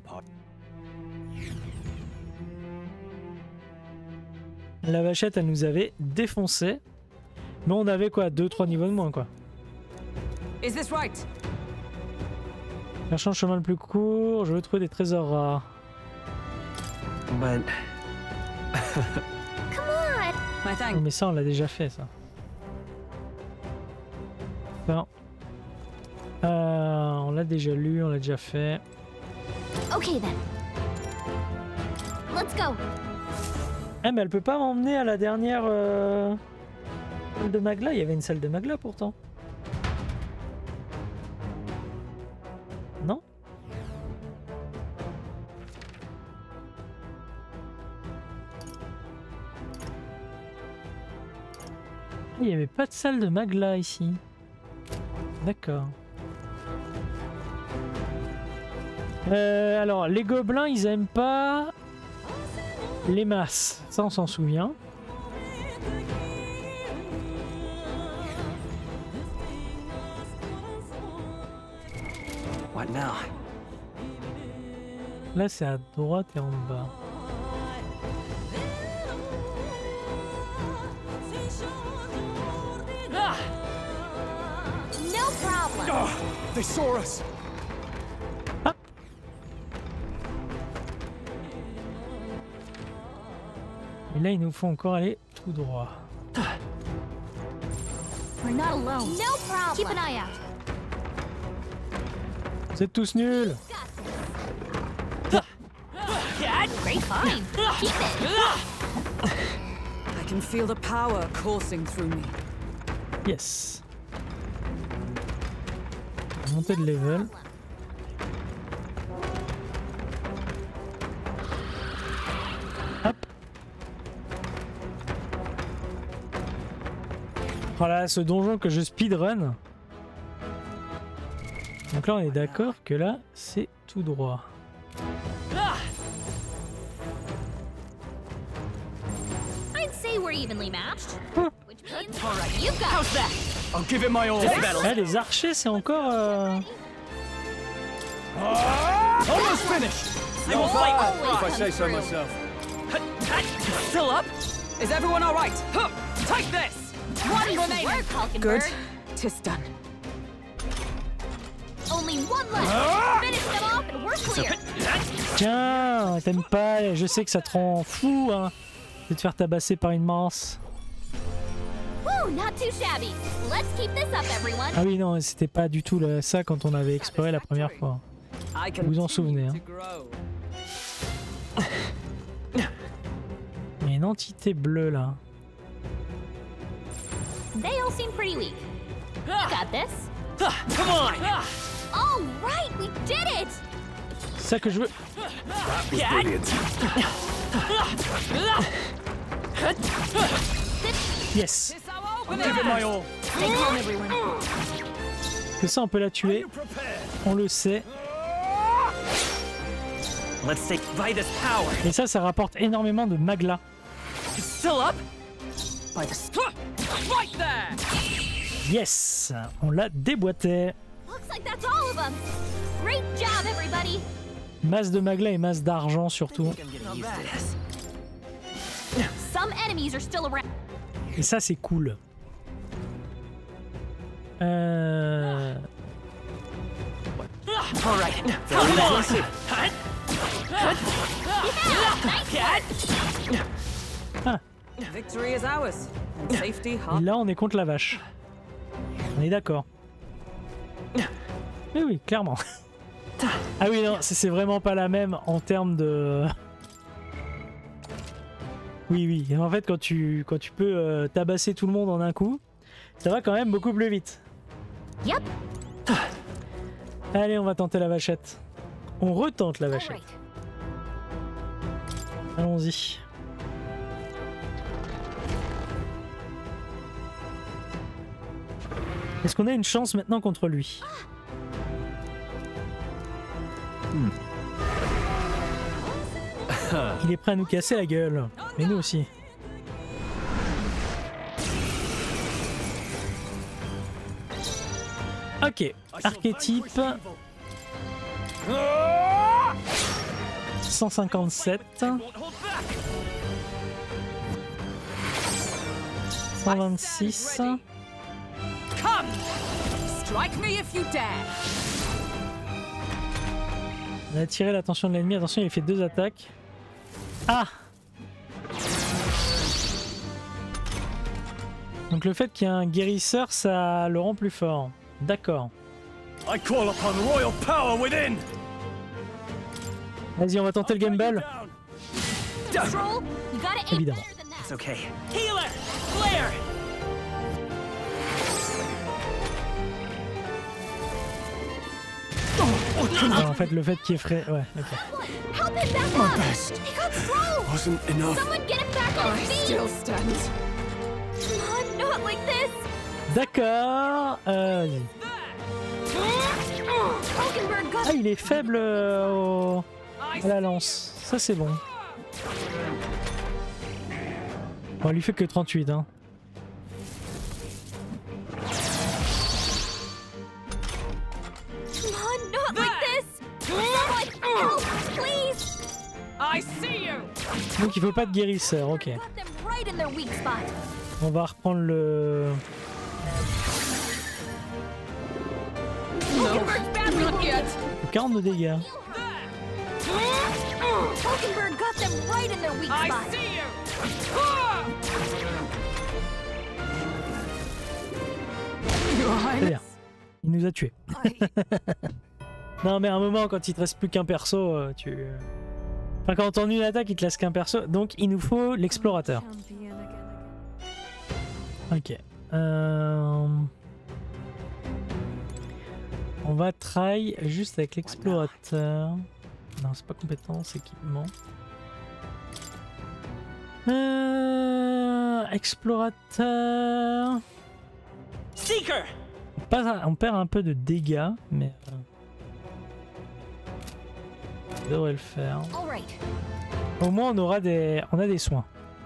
La vachette, elle nous avait défoncé. Mais on avait quoi? 2-3 niveaux de moins, quoi. Is this right? Cherchant le chemin le plus court, je veux trouver des trésors rares. But Come on. My Oh, thanks. mais ça, on l'a déjà fait, ça. Bon. On l'a déjà lu, on l'a déjà fait. Okay then. Let's go. Eh, mais elle peut pas m'emmener à la dernière salle de Magla. Il y avait une salle de Magla pourtant. Non? Il n'y avait pas de salle de Magla ici. D'accord. Alors, les gobelins, ils aiment pas les masses. Ça, on s'en souvient. what now? Là, c'est à droite et en bas. No problem. Ah, they saw us. Et là, il nous faut encore aller tout droit. We're not alone. No problem. Keep an eye out. Vous êtes tous nuls! Great find. Keep it. I can feel the power coursing through me. Yes. Montée de level. Hop. Voilà ce donjon que je speedrun. Donc là on est d'accord que là c'est tout droit. I'd say we're evenly matched. Which means you've got How's that? I'll give it my all. Là les archers c'est encore... Almost finished. I will fight with If I Come say so through. myself. Still up? Is everyone all right? Huh, take this! One work, Good. Hulkenberg. 'Tis done. Only one left. Finish them off and we're clear. Tiens, t'aimes pas, je sais que ça te rend fou hein, de te faire tabasser par une manse. Woo, not too shabby. Let's keep this up, everyone. Ah oui non, c'était pas du tout ça quand on avait exploré la première fois. I Vous en souvenez, hein. continue to grow. Il y a une entité bleue là. They all seem pretty weak. You got this. Come on! All right, we did it. C'est ça que je veux. Brilliant. Yes. It's our I'll opening. give it my all. Stay calm, everyone. Que ça on peut la tuer, on le sait. Let's take Vitus power. Et ça rapporte énormément de magla. Still up? By the right there. Yes, on l'a déboîté. Looks like that's all of them. Great job, everybody. Masse de magla et masse d'argent surtout. I'm getting used to this. Some enemies are still around. Et ça c'est cool. All right. Come on. Victory is ours. And safety Et hard. là on est contre la vache. On est d'accord. Mais oui, clairement. Ah oui non, c'est vraiment pas la même en termes de... Oui, oui. Et en fait, quand tu peux tabasser tout le monde en un coup, ça va quand même beaucoup plus vite. Yep. Allez, on va tenter la vachette. On retente la All vachette. right. Allons-y. Est-ce qu'on a une chance maintenant contre lui? Il est prêt à nous casser la gueule. Mais nous aussi. Ok, archétype 157, 126, Come! Strike me if you dare! on a attiré l'attention de l'ennemi, attention il fait 2 attaques. Ah! Donc le fait qu'il y ait un guérisseur, ça le rend plus fort. D'accord. I call upon royal power within. Vas-y, on va tenter le Game Ball. Troll, you gotta aim Évidemment. better than that. It's okay. Healer! Flare! Alors, en fait, le fait qu'il est frais. Ouais, ok. Help him back up! He got Troll! Wasn't enough. Someone get him back on I his feet! still stand. Come on, not like this! D'accord. Vas-y. Hulkenberg got Ah, il est faible à la lance. Ça, c'est bon. Bon, il lui fait que 38, hein. Come on, not like this! Someone help, please! I see you! Donc, il faut pas de guérisseur, ok. Got them right in their weak spot. On va reprendre le... Hulkenberg's badly Not yet! 40 de dégâts. Hulkenberg got them right in their weak I spot. see you! Your Très Highness, bien. Il nous a tués. Non, mais à un moment, quand il te reste plus qu'un perso, tu... Enfin, quand t'en une attaque, il te laisse qu'un perso. Donc, il nous faut l'explorateur. Ok. On va try juste avec l'explorateur. Non, c'est pas compétence, équipement. Explorateur. Seeker! On perd un peu de dégâts, mais ça devrait le faire. All right. Au moins, on a des soins.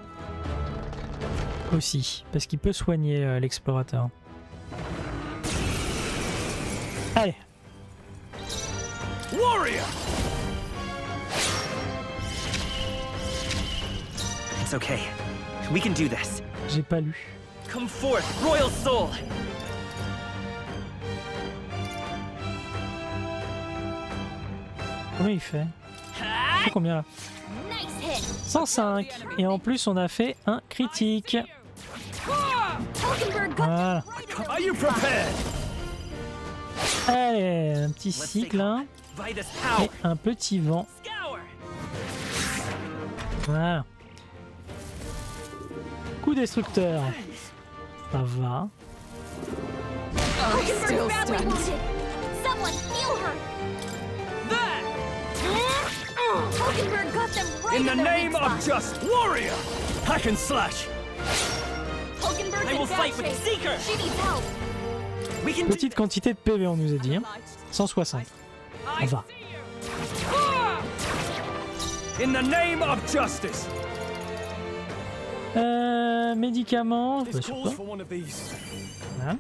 Aussi, parce qu'il peut soigner l'explorateur. Allez, Warrior. It's okay. We can do this. j'ai pas lu. Come forth, royal soul! Combien il fait? Il fait combien là? Nice hit. 105. Et en plus, on a fait un critique. Hulkenberg got Voilà. them right in their Are you weak spot. prepared? Allez, un petit Let's take cycle hein, By this et power. un petit vent. Scour! Voilà. Coup destructeur. Ça va. I Hulkenberg's still badly stand. wounded. Someone heal her. There! Hulkenberg got them right In in the their name weak of spot. just warrior. Hack and slash. Hulkenberg's I will in bad fight with shape. Seeker. She needs help. We can do Petite quantité de PV, on nous a dit. Hein. 160. I On va. see you! In the name of justice. Médicaments. This Bah, sur calls quoi for one of these. Voilà.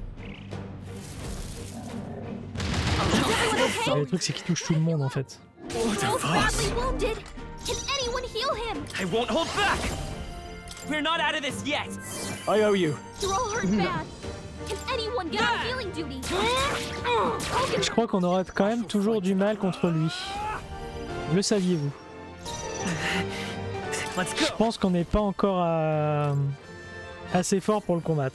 Le truc, c'est qu'il touche tout le monde en fait. Troll's badly wounded. Can anyone heal him? I won't hold back! We're not out of this yet! I owe you. Troll hurt bad. Can anyone get on healing duty? Je crois qu'on aura quand même toujours du mal contre lui. Le saviez-vous? Let's Je go! pense qu'on n'est pas encore assez fort pour le combattre.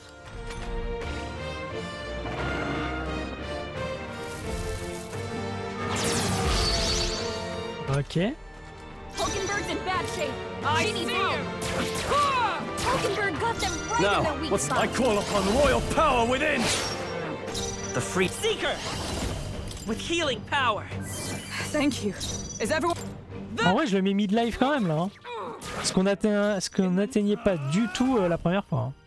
Ok. Hulkenberg's in bad shape. I She needs see help. you! Hulkenberg got them right in Now, their weak what's I spot. call upon royal power within! The free Seeker! With healing power! Thank you. Is everyone... En vrai, je le mets mid-life quand même là. Hein. Ce qu'on n'atteignait pas du tout la première fois. Hein.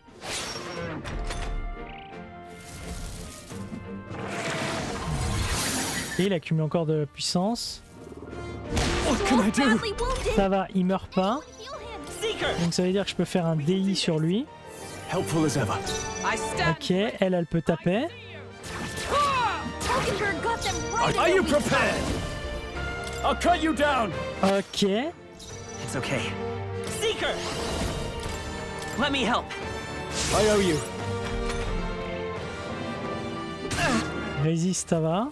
Et il accumule encore de puissance. What can I do? Badly wounded. Ça va, il meurt pas. Heal him. Seeker! Donc ça veut dire que je peux faire un DI sur lui. Helpful as ever. I stand... Ok, elle peut taper. Hulkenberg got them right in Are their you weak spot. prepared? I'll cut you down! Ok. It's okay. Seeker! Let me help. I owe you. Résiste, ça va.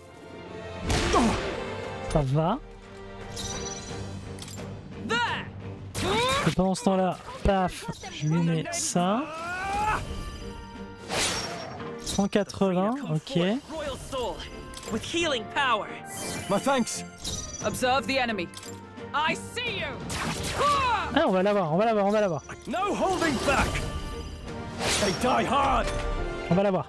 Ça va. Et pendant ce temps-là, paf, je lui mets ça. 180, ok. Royal soul! With healing power! My thanks. Observe the enemy. I see you! Ah, on va l'avoir, on va l'avoir, on va l'avoir. No holding back! They die hard! On va l'avoir.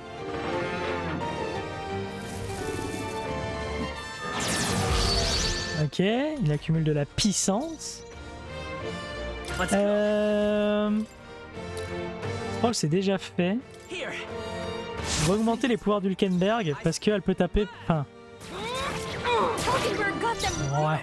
Ok, il accumule de la puissance. Let's go. Je crois que c'est déjà fait. Here! On va augmenter les pouvoirs d'Hulkenberg parce qu'elle peut taper. Enfin, Hulkenberg got them ouais.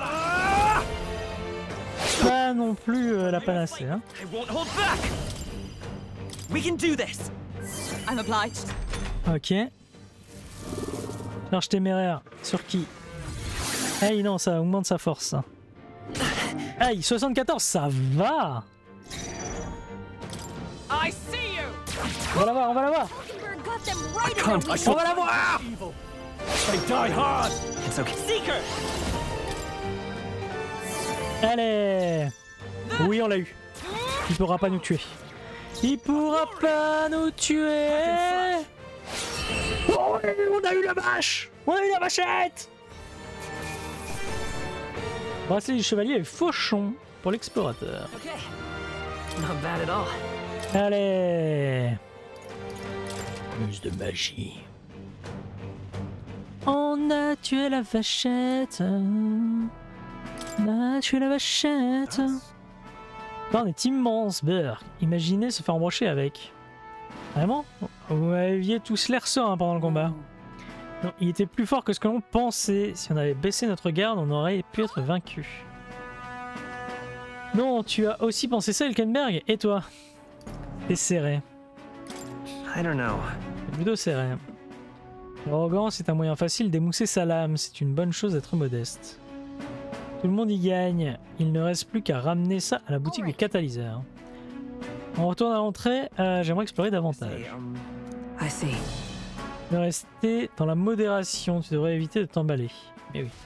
Pas non plus la panacée. Hein. I won't hold back! We can do this! I'm obliged. Ok. Charge téméraire. Sur qui? Aïe, non, ça augmente sa force. Ça. Aïe, 74, ça va! I see you! On va l'avoir, on va l'avoir! Hulkenberg got them right in their Can't. I weak On shall va l'avoir! evil. They die hard! It's okay. Seeker! Allez! Oui, on l'a eu. Il pourra pas nous tuer. Il pourra pas nous tuer! Oh, on a eu la vache! On a eu la vachette! Bracelet du chevalier et fauchon pour l'explorateur. Okay. Not bad at all. Allez! Muse de magie. On a tué la vachette. On a tué la vachette. Là, on est immense, Burk. Imaginez se faire embrocher avec. Vraiment? Vous aviez tous l'air sort pendant le combat. Non, il était plus fort que ce que l'on pensait. Si on avait baissé notre garde, on aurait pu être vaincu. Non, tu as aussi pensé ça, Hulkenberg? Et toi? T'es serré. I don't know. C'est plutôt serré. L'arrogance est un moyen facile d'émousser sa lame. C'est une bonne chose d'être modeste. Tout le monde y gagne. Il ne reste plus qu'à ramener ça à la boutique des catalyseurs. On retourne à l'entrée. J'aimerais explorer davantage. I see. De rester dans la modération. Tu devrais éviter de t'emballer. Mais oui.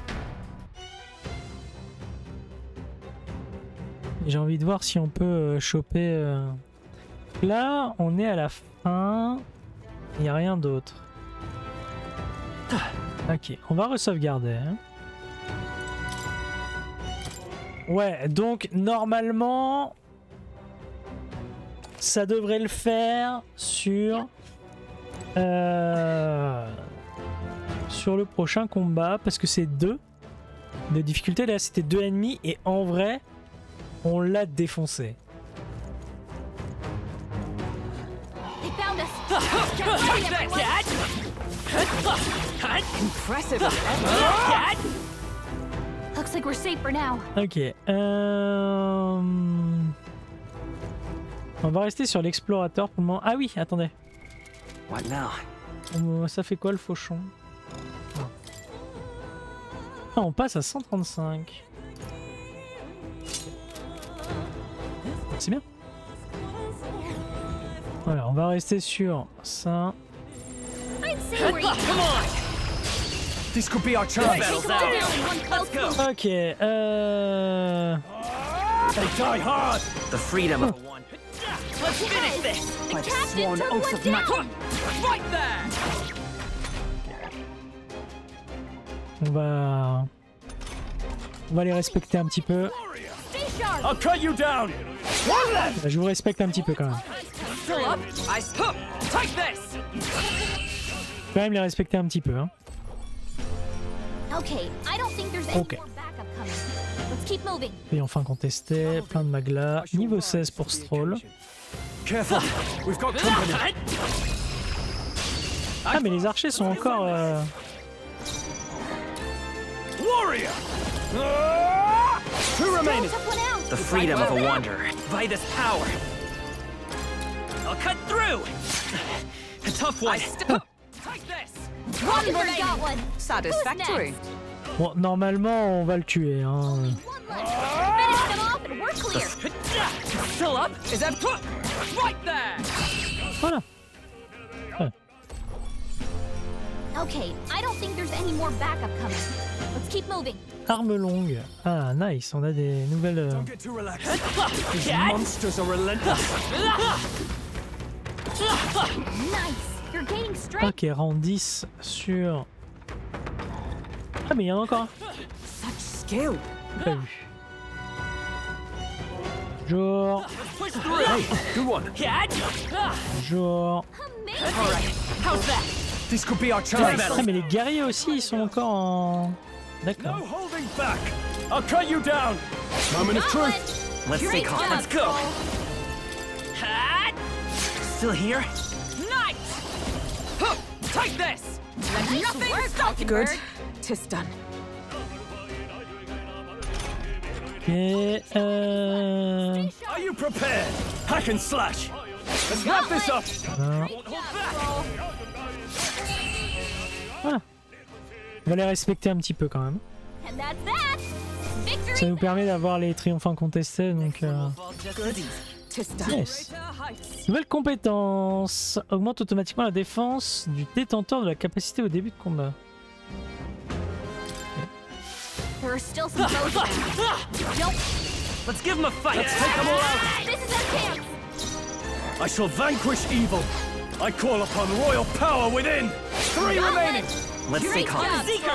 J'ai envie de voir si on peut choper... Là, on est à la fin. Il n'y a rien d'autre. Ok, on va re-sauvegarder. Hein. Ouais, donc normalement, ça devrait le faire sur le prochain combat parce que c'est 2 de difficulté. Là, c'était 2 ennemis et en vrai, on l'a défoncé. They found us. Hurry, everyone. Impressive. Looks like we're safe for now. Ok. On va rester sur l'explorateur pour le moment. Ah oui, attendez. What now? Ça fait quoi le fauchon? Ah, on passe à 135. C'est bien. Voilà, on va rester sur ça. I'd say we're equal. Come on! This could be our chance. Take Battle's them all ours. down in one fell Let's go. swoop. Ok, They die hard. The freedom of one. Let's finish this! The By the captain sworn took oath one of down. Mac- Right there! on va les respecter un petit peu. Stay sharp. I'll cut you down. One left. Je vous respecte un petit peu quand même. Still up. Take this. Quand même les respecter un petit peu. Hein. Okay, I don't think there's any Okay. more backup coming. Let's keep moving. Et enfin contesté, plein de maglas. Niveau 16 pour Stroll. Careful. We've got company. Ah mais les archers sont encore... Warrior. Two remaining. Took one out. The freedom of a wanderer. By this power. I'll cut through. A tough one. Take this. Rockefeller got one. Satisfactory. Who's next? Bon, normalement on va le tuer. Hein. One left. Finish them off and we're clear. Still up. Is that right there? Voilà. Okay, I don't think there's any more backup coming. Let's keep moving. Arme longue. Ah nice, on a des nouvelles... Don't get too relaxed. These monsters are relentless. Nice. You're gaining strength. Ok, rang 10 sur... Ah mais il y en a encore un. Such skill. Pas vu. Jour, Hey, good one. jour. Amazing. How's that? This could be our chance. Ah mais les guerriers aussi ils sont encore en... D'accord. No holding back. I'll cut you down. Moment of Got truth. one. Let's stay Great calm. job, Let's go. Stroll. Still here? Nice. Take this. Let Nice nothing work, stop you. Mockingbird. Good. 'Tis done. Et Are you prepared? Hack and slash. Let's wrap this up. voilà. Voilà. On va les respecter un petit peu quand même. And that's that. Ça Victory. nous permet d'avoir les triomphs incontestés donc... Goodies. 'Tis done. Yes. Nouvelle compétence. Augmente automatiquement la défense du détenteur de la capacité au début de combat. There are still some foes around. Don't. Let's give him a fight. Let's take them all out. This is our chance. I shall vanquish evil. I call upon royal power within. Three Got remaining. one. Let's stay Great calm. job, Seeker.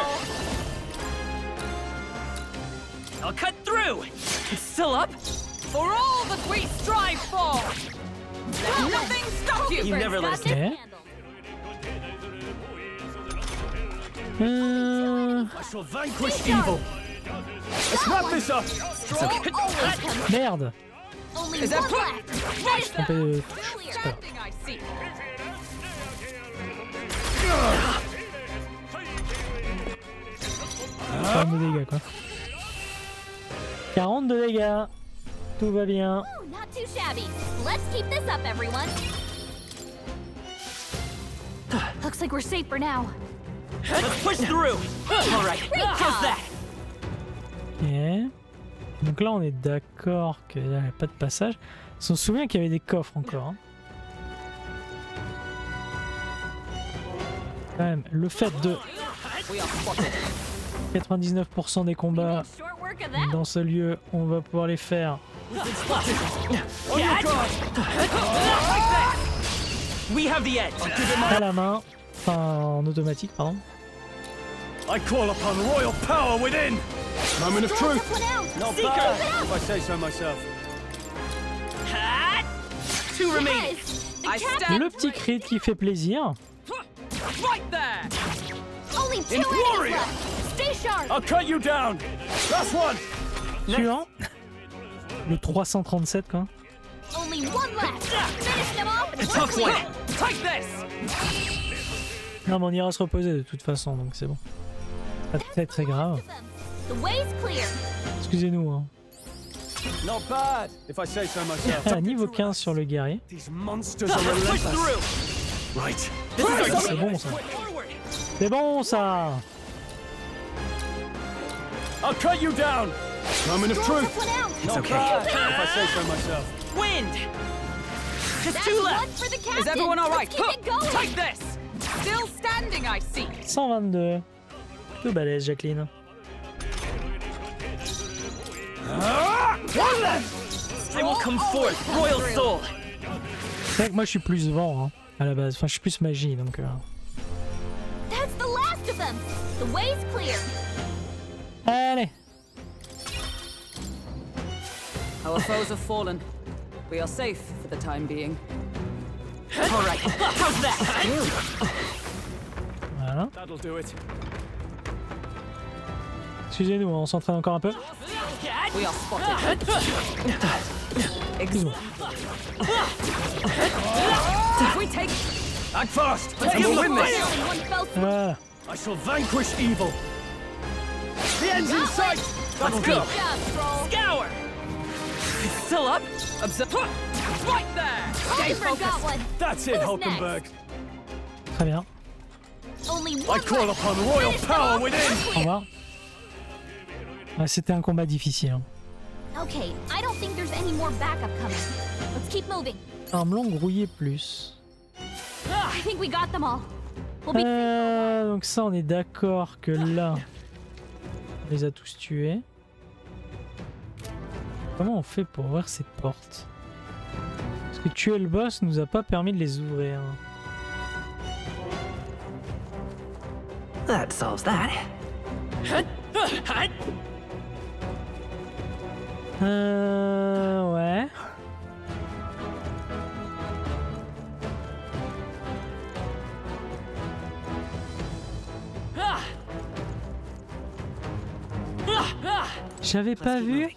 Stroll. I'll cut through. Still up. For all that we strive for. Let nothing stop you. You never let us Got this down. handled. I shall vanquish evil. Let's wrap this up. Stroll always comes. Merde. Only Is one that left. Finish Un them. peu de touche, Clear. c'est pas grave. Standing, I see. Pas de dégâts quoi. 40 de dégâts. Tout va bien. Ooh, not too shabby. Let's keep this up, everyone. Looks like we're safe for now. Let's push through. All right. How's that? Ok. Donc là on est d'accord qu'il n'y avait pas de passage. On se souvient qu'il y avait des coffres encore. Hein. Quand même, le fait de We are spotted. 99% des combats Short work of that. dans ce lieu, on va pouvoir les faire. We have the edge. À la main, enfin en automatique, pardon. I call upon royal power within. Moment of Stroll truth. took one out. Not Seeker. bad, if I say so myself. Two remaining. Yes. The I cat. stand Le petit crit qui fait plaisir. right there. Only two In enemies warrior. left. Stay sharp. I'll cut you down. Last one. Suivant. Le 337 quoi. Only one left. Finish them off and we're Tough clear. one. Take this. Non mais on ira se reposer de toute façon donc c'est bon. Pas très très grave. The way's clear. Excusez-nous hein. Not bad, if I say so myself. Ah, niveau 15 sur le guerrier. These monsters are Let's push relentless. through. Right. This is our C'est bon ça. Forward. C'est bon ça. I'll cut you down. Moment of Stroll truth. took one out. It's okay. Bad, if I say so myself. Wind. Just That's two one left. for the captain. Is everyone all right? Let's keep it going. Take this. Still standing, I see. 122. Plutôt balèze Jacqueline. One left. I will come forth, royal soul. C'est vrai que moi je suis plus vent hein, à la base. Enfin je suis plus magie donc. That's the last of them. The way's clear. Allez. Our foes have fallen. We are safe for the time being. All right. How's that? Voilà. That'll do it. Excusez-nous, on s'entraîne encore un peu. We are spotted. Excuse-moi. If we take Act fast! Take And we'll the win fire this! in one fell swoop. Voilà. I shall vanquish evil! The end's in sight! Let's Great go! job, Troll. Scour! It's still up. Observe. Right there. I forgot one. That's it, Who's Hulkenberg! Très bien. Only I one call left. upon royal Finish them power off within! Au quickly. revoir. Ouais, c'était un combat difficile. Hein. Okay, I don't think there's any more backup coming. Let's keep moving. Arme longue rouillée plus. I think we got them all. We'll be safe. Donc ça, on est d'accord que là, on les a tous tués. Comment on fait pour ouvrir ces portes? Parce que tuer le boss nous a pas permis de les ouvrir. That solves that. Ouais. J'avais pas vu.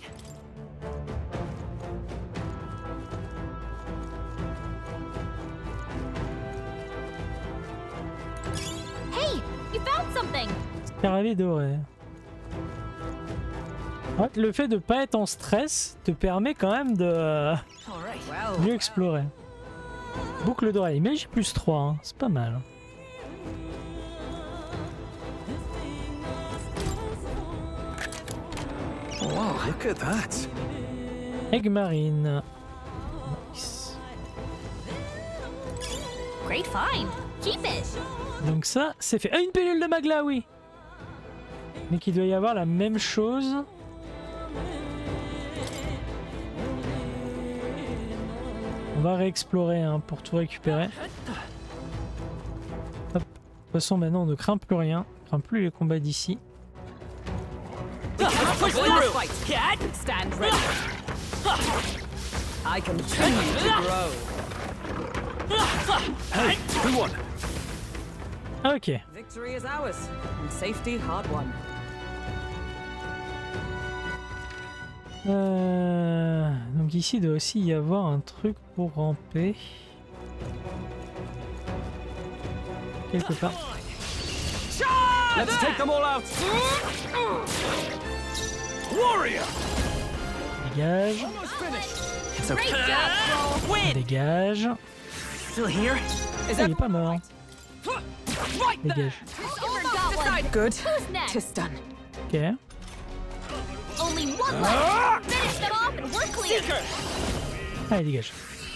Hey, you found something. Scarabée doré. En fait, le fait de pas être en stress te permet quand même de Well, mieux explorer. Boucle d'oreille, mais j'ai plus 3, hein. C'est pas mal. Wow, look at that! Egg marine. Nice. Great find. Keep it. Donc ça, c'est fait. Ah, une pilule de magla, oui. Mais qu'il doit y avoir la même chose. On va réexplorer hein, pour tout récupérer. Hop. De toute façon, maintenant, on ne craint plus rien. On craint plus les combats d'ici. Push Join the through! fight. Cat! Stand ready. I continue to grow. Hey, who won? Ok. Victory is ours, and safety hard won. Donc ici, il doit aussi y avoir un truc pour ramper. Quelque part. Let's take them all out! Warrior! Dégage. Almost finished! Great job, Troll. Win! Dégage. Still here? Is Ah, il that est pas mort. right there? Dégage. Forgot one. Good. Who's next? Tis done. Ok. Only one left. Finish them off and we're clear. Allez, dégage.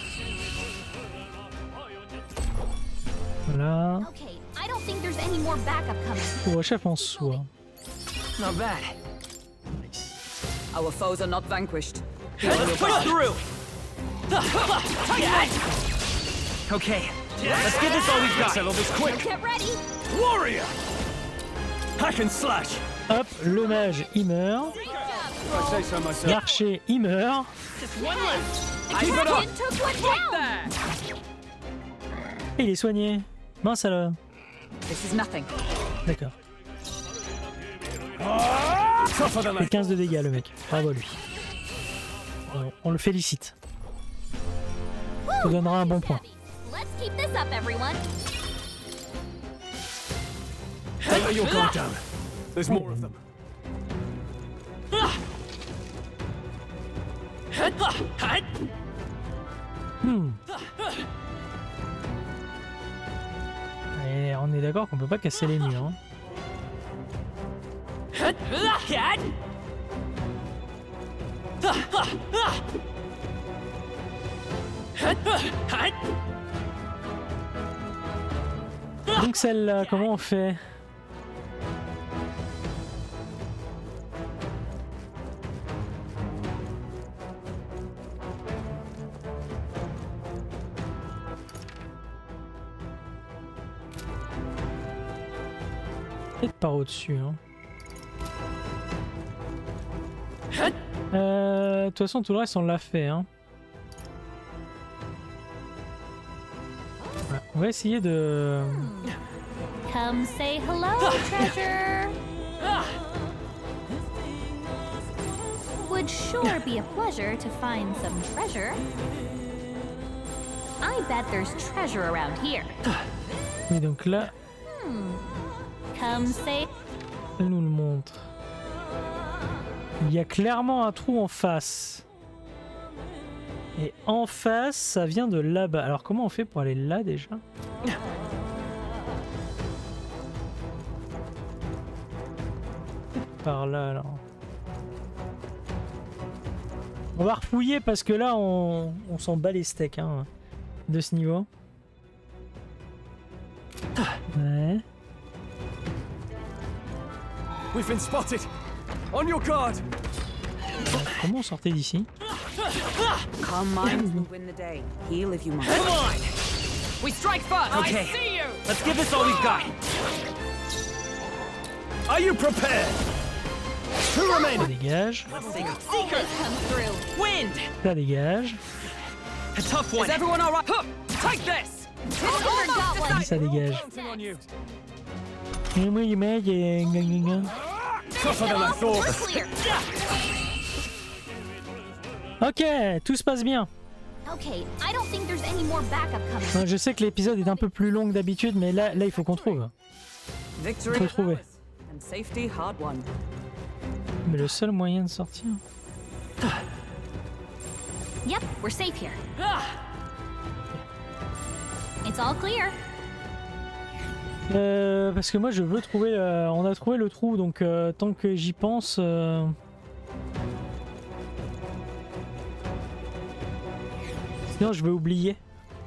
Voilà. Okay, I don't think there's any more backup coming. Couvre-chef en soi. Not bad. Our foes are not vanquished. Let's push through! Cat! Okay, let's give this all we've got. Settle this quick! Get ready. Warrior! Hack and slash! Hop, le mage, il meurt. Great job, I Troll. say so myself. L'archer, il meurt. Just one left. The Keep it up. champion took one down. There. Et il est soigné. Mince alors. This is nothing. D'accord. Tougher than Et I 15 de dégâts le mec. Bravo à lui. On le félicite. Ça Woo, donnera un bon point. Let's keep this up, everyone. Don't let your guard down. There's more of them. Et on est d'accord qu'on peut pas casser les murs. Hein. Cat! Donc celle-là, comment on fait? Peut-être par au-dessus. Hein. De toute façon, tout le reste, on l'a fait. Hein. Ouais, on va essayer de... Come say hello, treasure. Would sure be a pleasure to find some treasure. I bet there's treasure around here. Oui, donc là, Come say... elle nous le montre. Il y a clairement un trou en face. Et en face, ça vient de là-bas. Alors comment on fait pour aller là déjà? Par là alors. On va repouiller parce que là on s'en bat les steaks hein, de ce niveau. Ouais. We've been spotted. On your guard. Comment on sortait d'ici? Calm minds will win the day. Heal if you must. Come on! We strike first. Okay. I see you. Let's give this all we've got. Are you prepared? Two Ça remaining. dégage. Let's sing Always secret. come through. Wind! Ça dégage. A tough one. Is everyone all right? Huh. Take this. Almost got one. Ça dégage. Counting on you. Et moi, il met, Tougher than I thought. We're clear. Ok, tout se passe bien. Okay, I don't think there's any more backup coming. Je sais que l'épisode est un peu plus long que d'habitude, mais là, il faut qu'on trouve. Victory Faut trouver. and safety hard won. Mais le seul moyen de sortir... Yep, we're safe here. It's all clear. Parce que moi je veux trouver... on a trouvé le trou, donc tant que j'y pense... Sinon je vais oublier.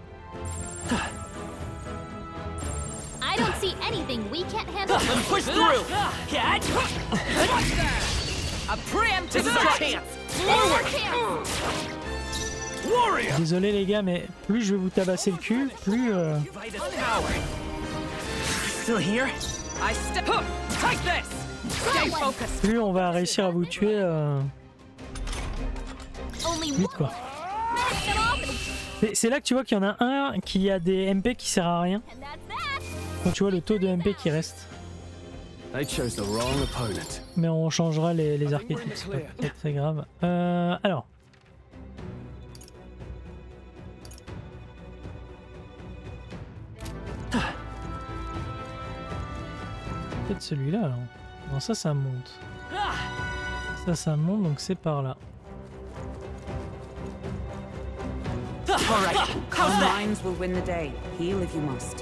I don't see anything we can't handle. Let's push through. Catch! A preemptive This is our strike. chance. There's our chance. Warrior. Désolé les gars, mais plus je vais vous tabasser le cul, plus... By this power. Still here? I step. Huh. Take this. Stay focused. plus on va réussir à vous tuer Only vite one. quoi. Finish them off and C'est là que tu vois qu'il y en a un qui a des MP qui sert à rien. that's that. Quand tu vois le taux de MP qui reste. They chose the wrong opponent. Mais on changera les archétypes, c'est pas très, très grave. Alors. Peut-être celui-là alors. Non, ça monte. Ça monte, donc c'est par là. All right. How's Calm that? minds will win the day. Heal if you must.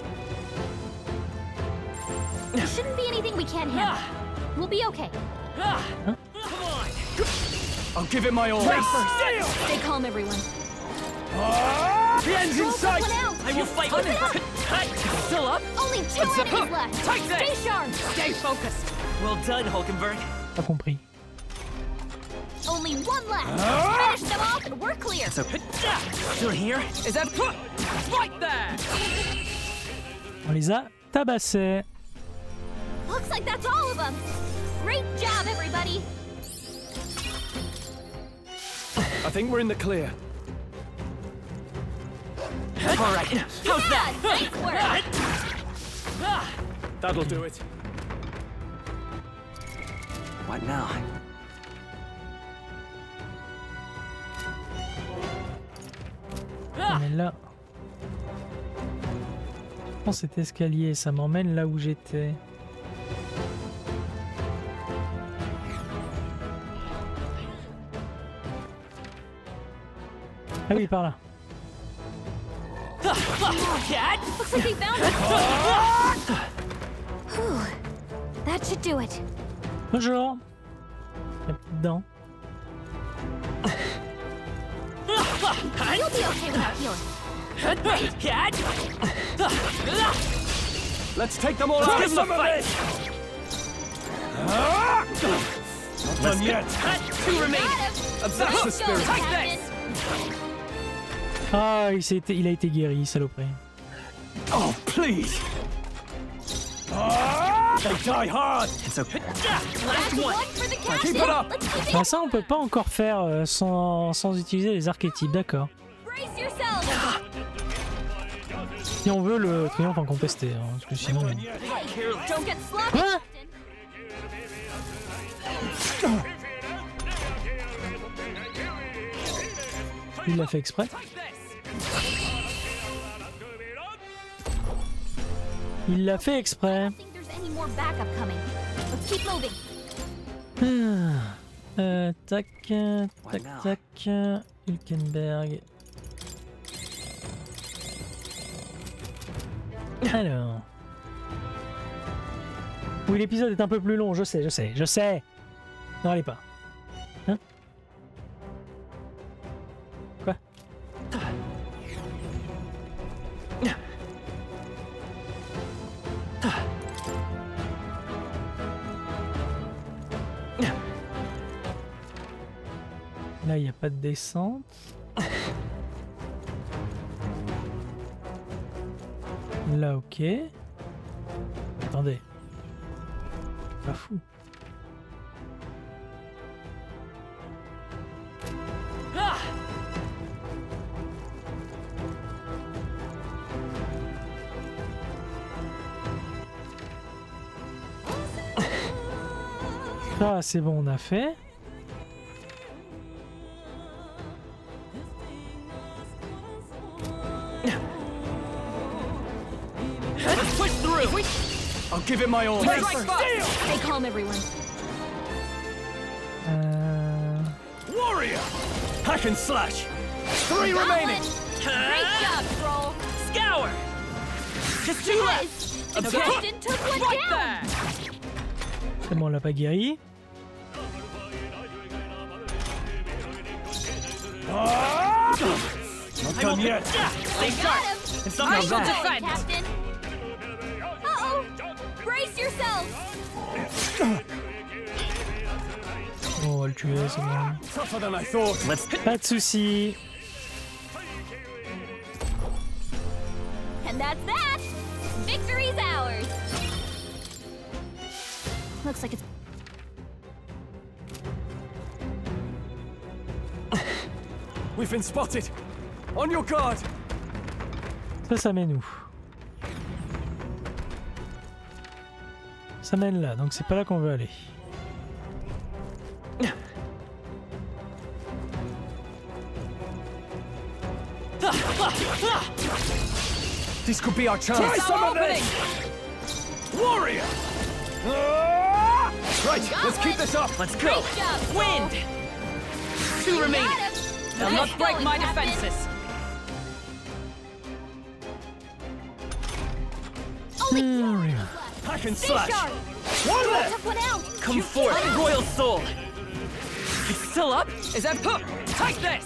There shouldn't be anything we can't handle. We'll be okay. Come on. I'll give it my all. Stay calm, everyone. The end's in Roll sight. someone out. I will fight. Put it up. Still up? Only two enemies left. Take Stay this. sharp. Stay focused. Well done, Hulkenberg. Pas compris. Only one left. Finish them off and we're clear. So, still here? Is that right there? On les a tabassés. Looks like that's all of them. Great job, everybody. I think we're in the clear. All right. How's Yeah, that? nice work. That'll do it. What now? On est là. Je prends cet escalier, ça m'emmène là où j'étais. Ah oui, par là. Cat? Looks like they found it. Whew. That should do it. Bonjour. La petite dent. You'll be okay without healing. Cat? Let's take them all out. Give them a fight. Not done yet. Two remaining. That's the Let's go, spirit. Captain. Ah, il a été guéri, saloperie. Oh, please. They die hard. It's okay. Last one. For the Keep it captain. up. Let's keep it. Bah ça on peut pas encore faire sans utiliser les archétypes, d'accord. Brace yourselves. Si on veut le triomphe incontesté, hein, parce que sinon... Don't get sloppy, Quoi? Captain. Il l'a fait exprès. Il l'a fait exprès. I don't think there's any more backup coming. Let's keep moving. Tac, tac, tac, Hülkenberg. Alors. Oui, l'épisode est un peu plus long, je sais. Non, allez pas. Hein? Quoi? Là, il n'y a pas de descente. Là, ok. Attendez. Pas fou. Ça, c'est bon, on a fait. Let's push through. I'll give it my all. Stay calm, everyone. Warrior. Hack and slash. 3 Got remaining. one. Great job, Troll. Scour. Just 2 left. Yes, the Okay. captain took one Right down. there. C'est bon, on l'a pas guéri. Not done yet. Stay Got sharp. him. It's not Nice bad. going, defend. Captain. Uh-oh. Brace yourselves. Bon, on va le tuer, c'est bon. Tougher than I thought. Let's Pas de soucis. And that's that. Victory's ours. Looks like it's We've been spotted. On your guard. Ça mène où? Ça mène là, donc c'est pas là qu'on veut aller. This could be our chance. Try It's some our of opening. this. Warrior. Right, Got let's keep one. this up. Let's go. Great job, Troll. Wind. 2 You remaining. got him. They'll Nice not break going, my Captain. defenses. Only Hmm. Hack and Stay slash. sharp. One left. Took one out. Come forth, Royal Soul. It's still up. Is that hook? Take this.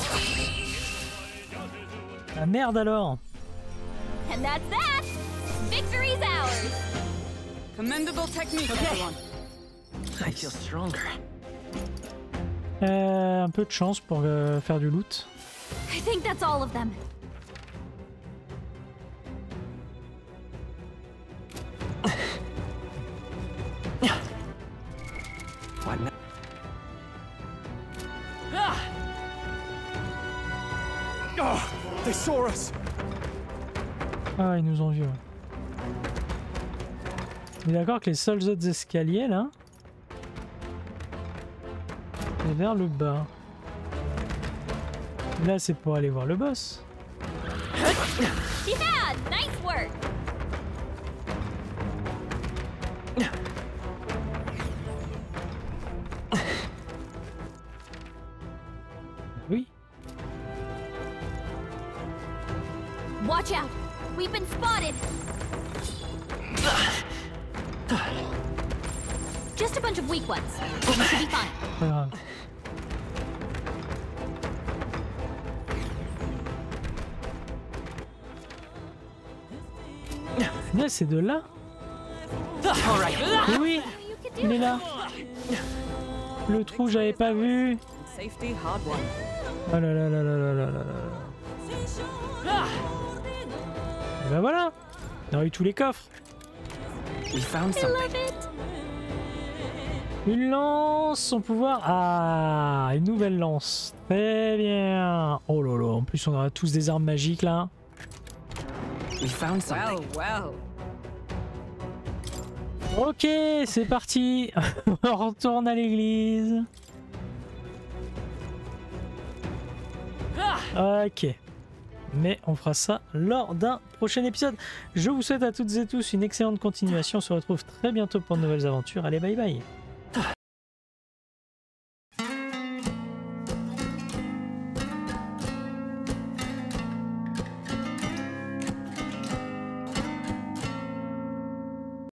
Ah merde alors! And that's that. Victory's ours. Commendable technique, everyone. I feel stronger. Un peu de chance pour faire du loot. I think that's all of them. What now? Oh, they saw us. Ah, ils nous ont vus. Ouais. On est d'accord que les seuls autres escaliers là, c'est vers le bas. Là, c'est pour aller voir le boss. Yeah, nice work. Oui. Watch out. We've been spotted. Just a bunch of weak ones. We should be fine. Pas grave. Là, c'est de là. All right. Oui, You can do il est it. là. Le trou, j'avais pas vu. Safety hard won. Oh là là là là là là là là. Et ben voilà, on a eu tous les coffres. We found I love it. Une lance, son pouvoir. Ah, une nouvelle lance. Très bien. Oh là là, en plus on a tous des armes magiques là. We found Well, something. well. Ok, c'est parti. On retourne à l'église. Ok. Mais on fera ça lors d'un prochain épisode. Je vous souhaite à toutes et tous une excellente continuation. On se retrouve très bientôt pour de nouvelles aventures. Allez, bye bye.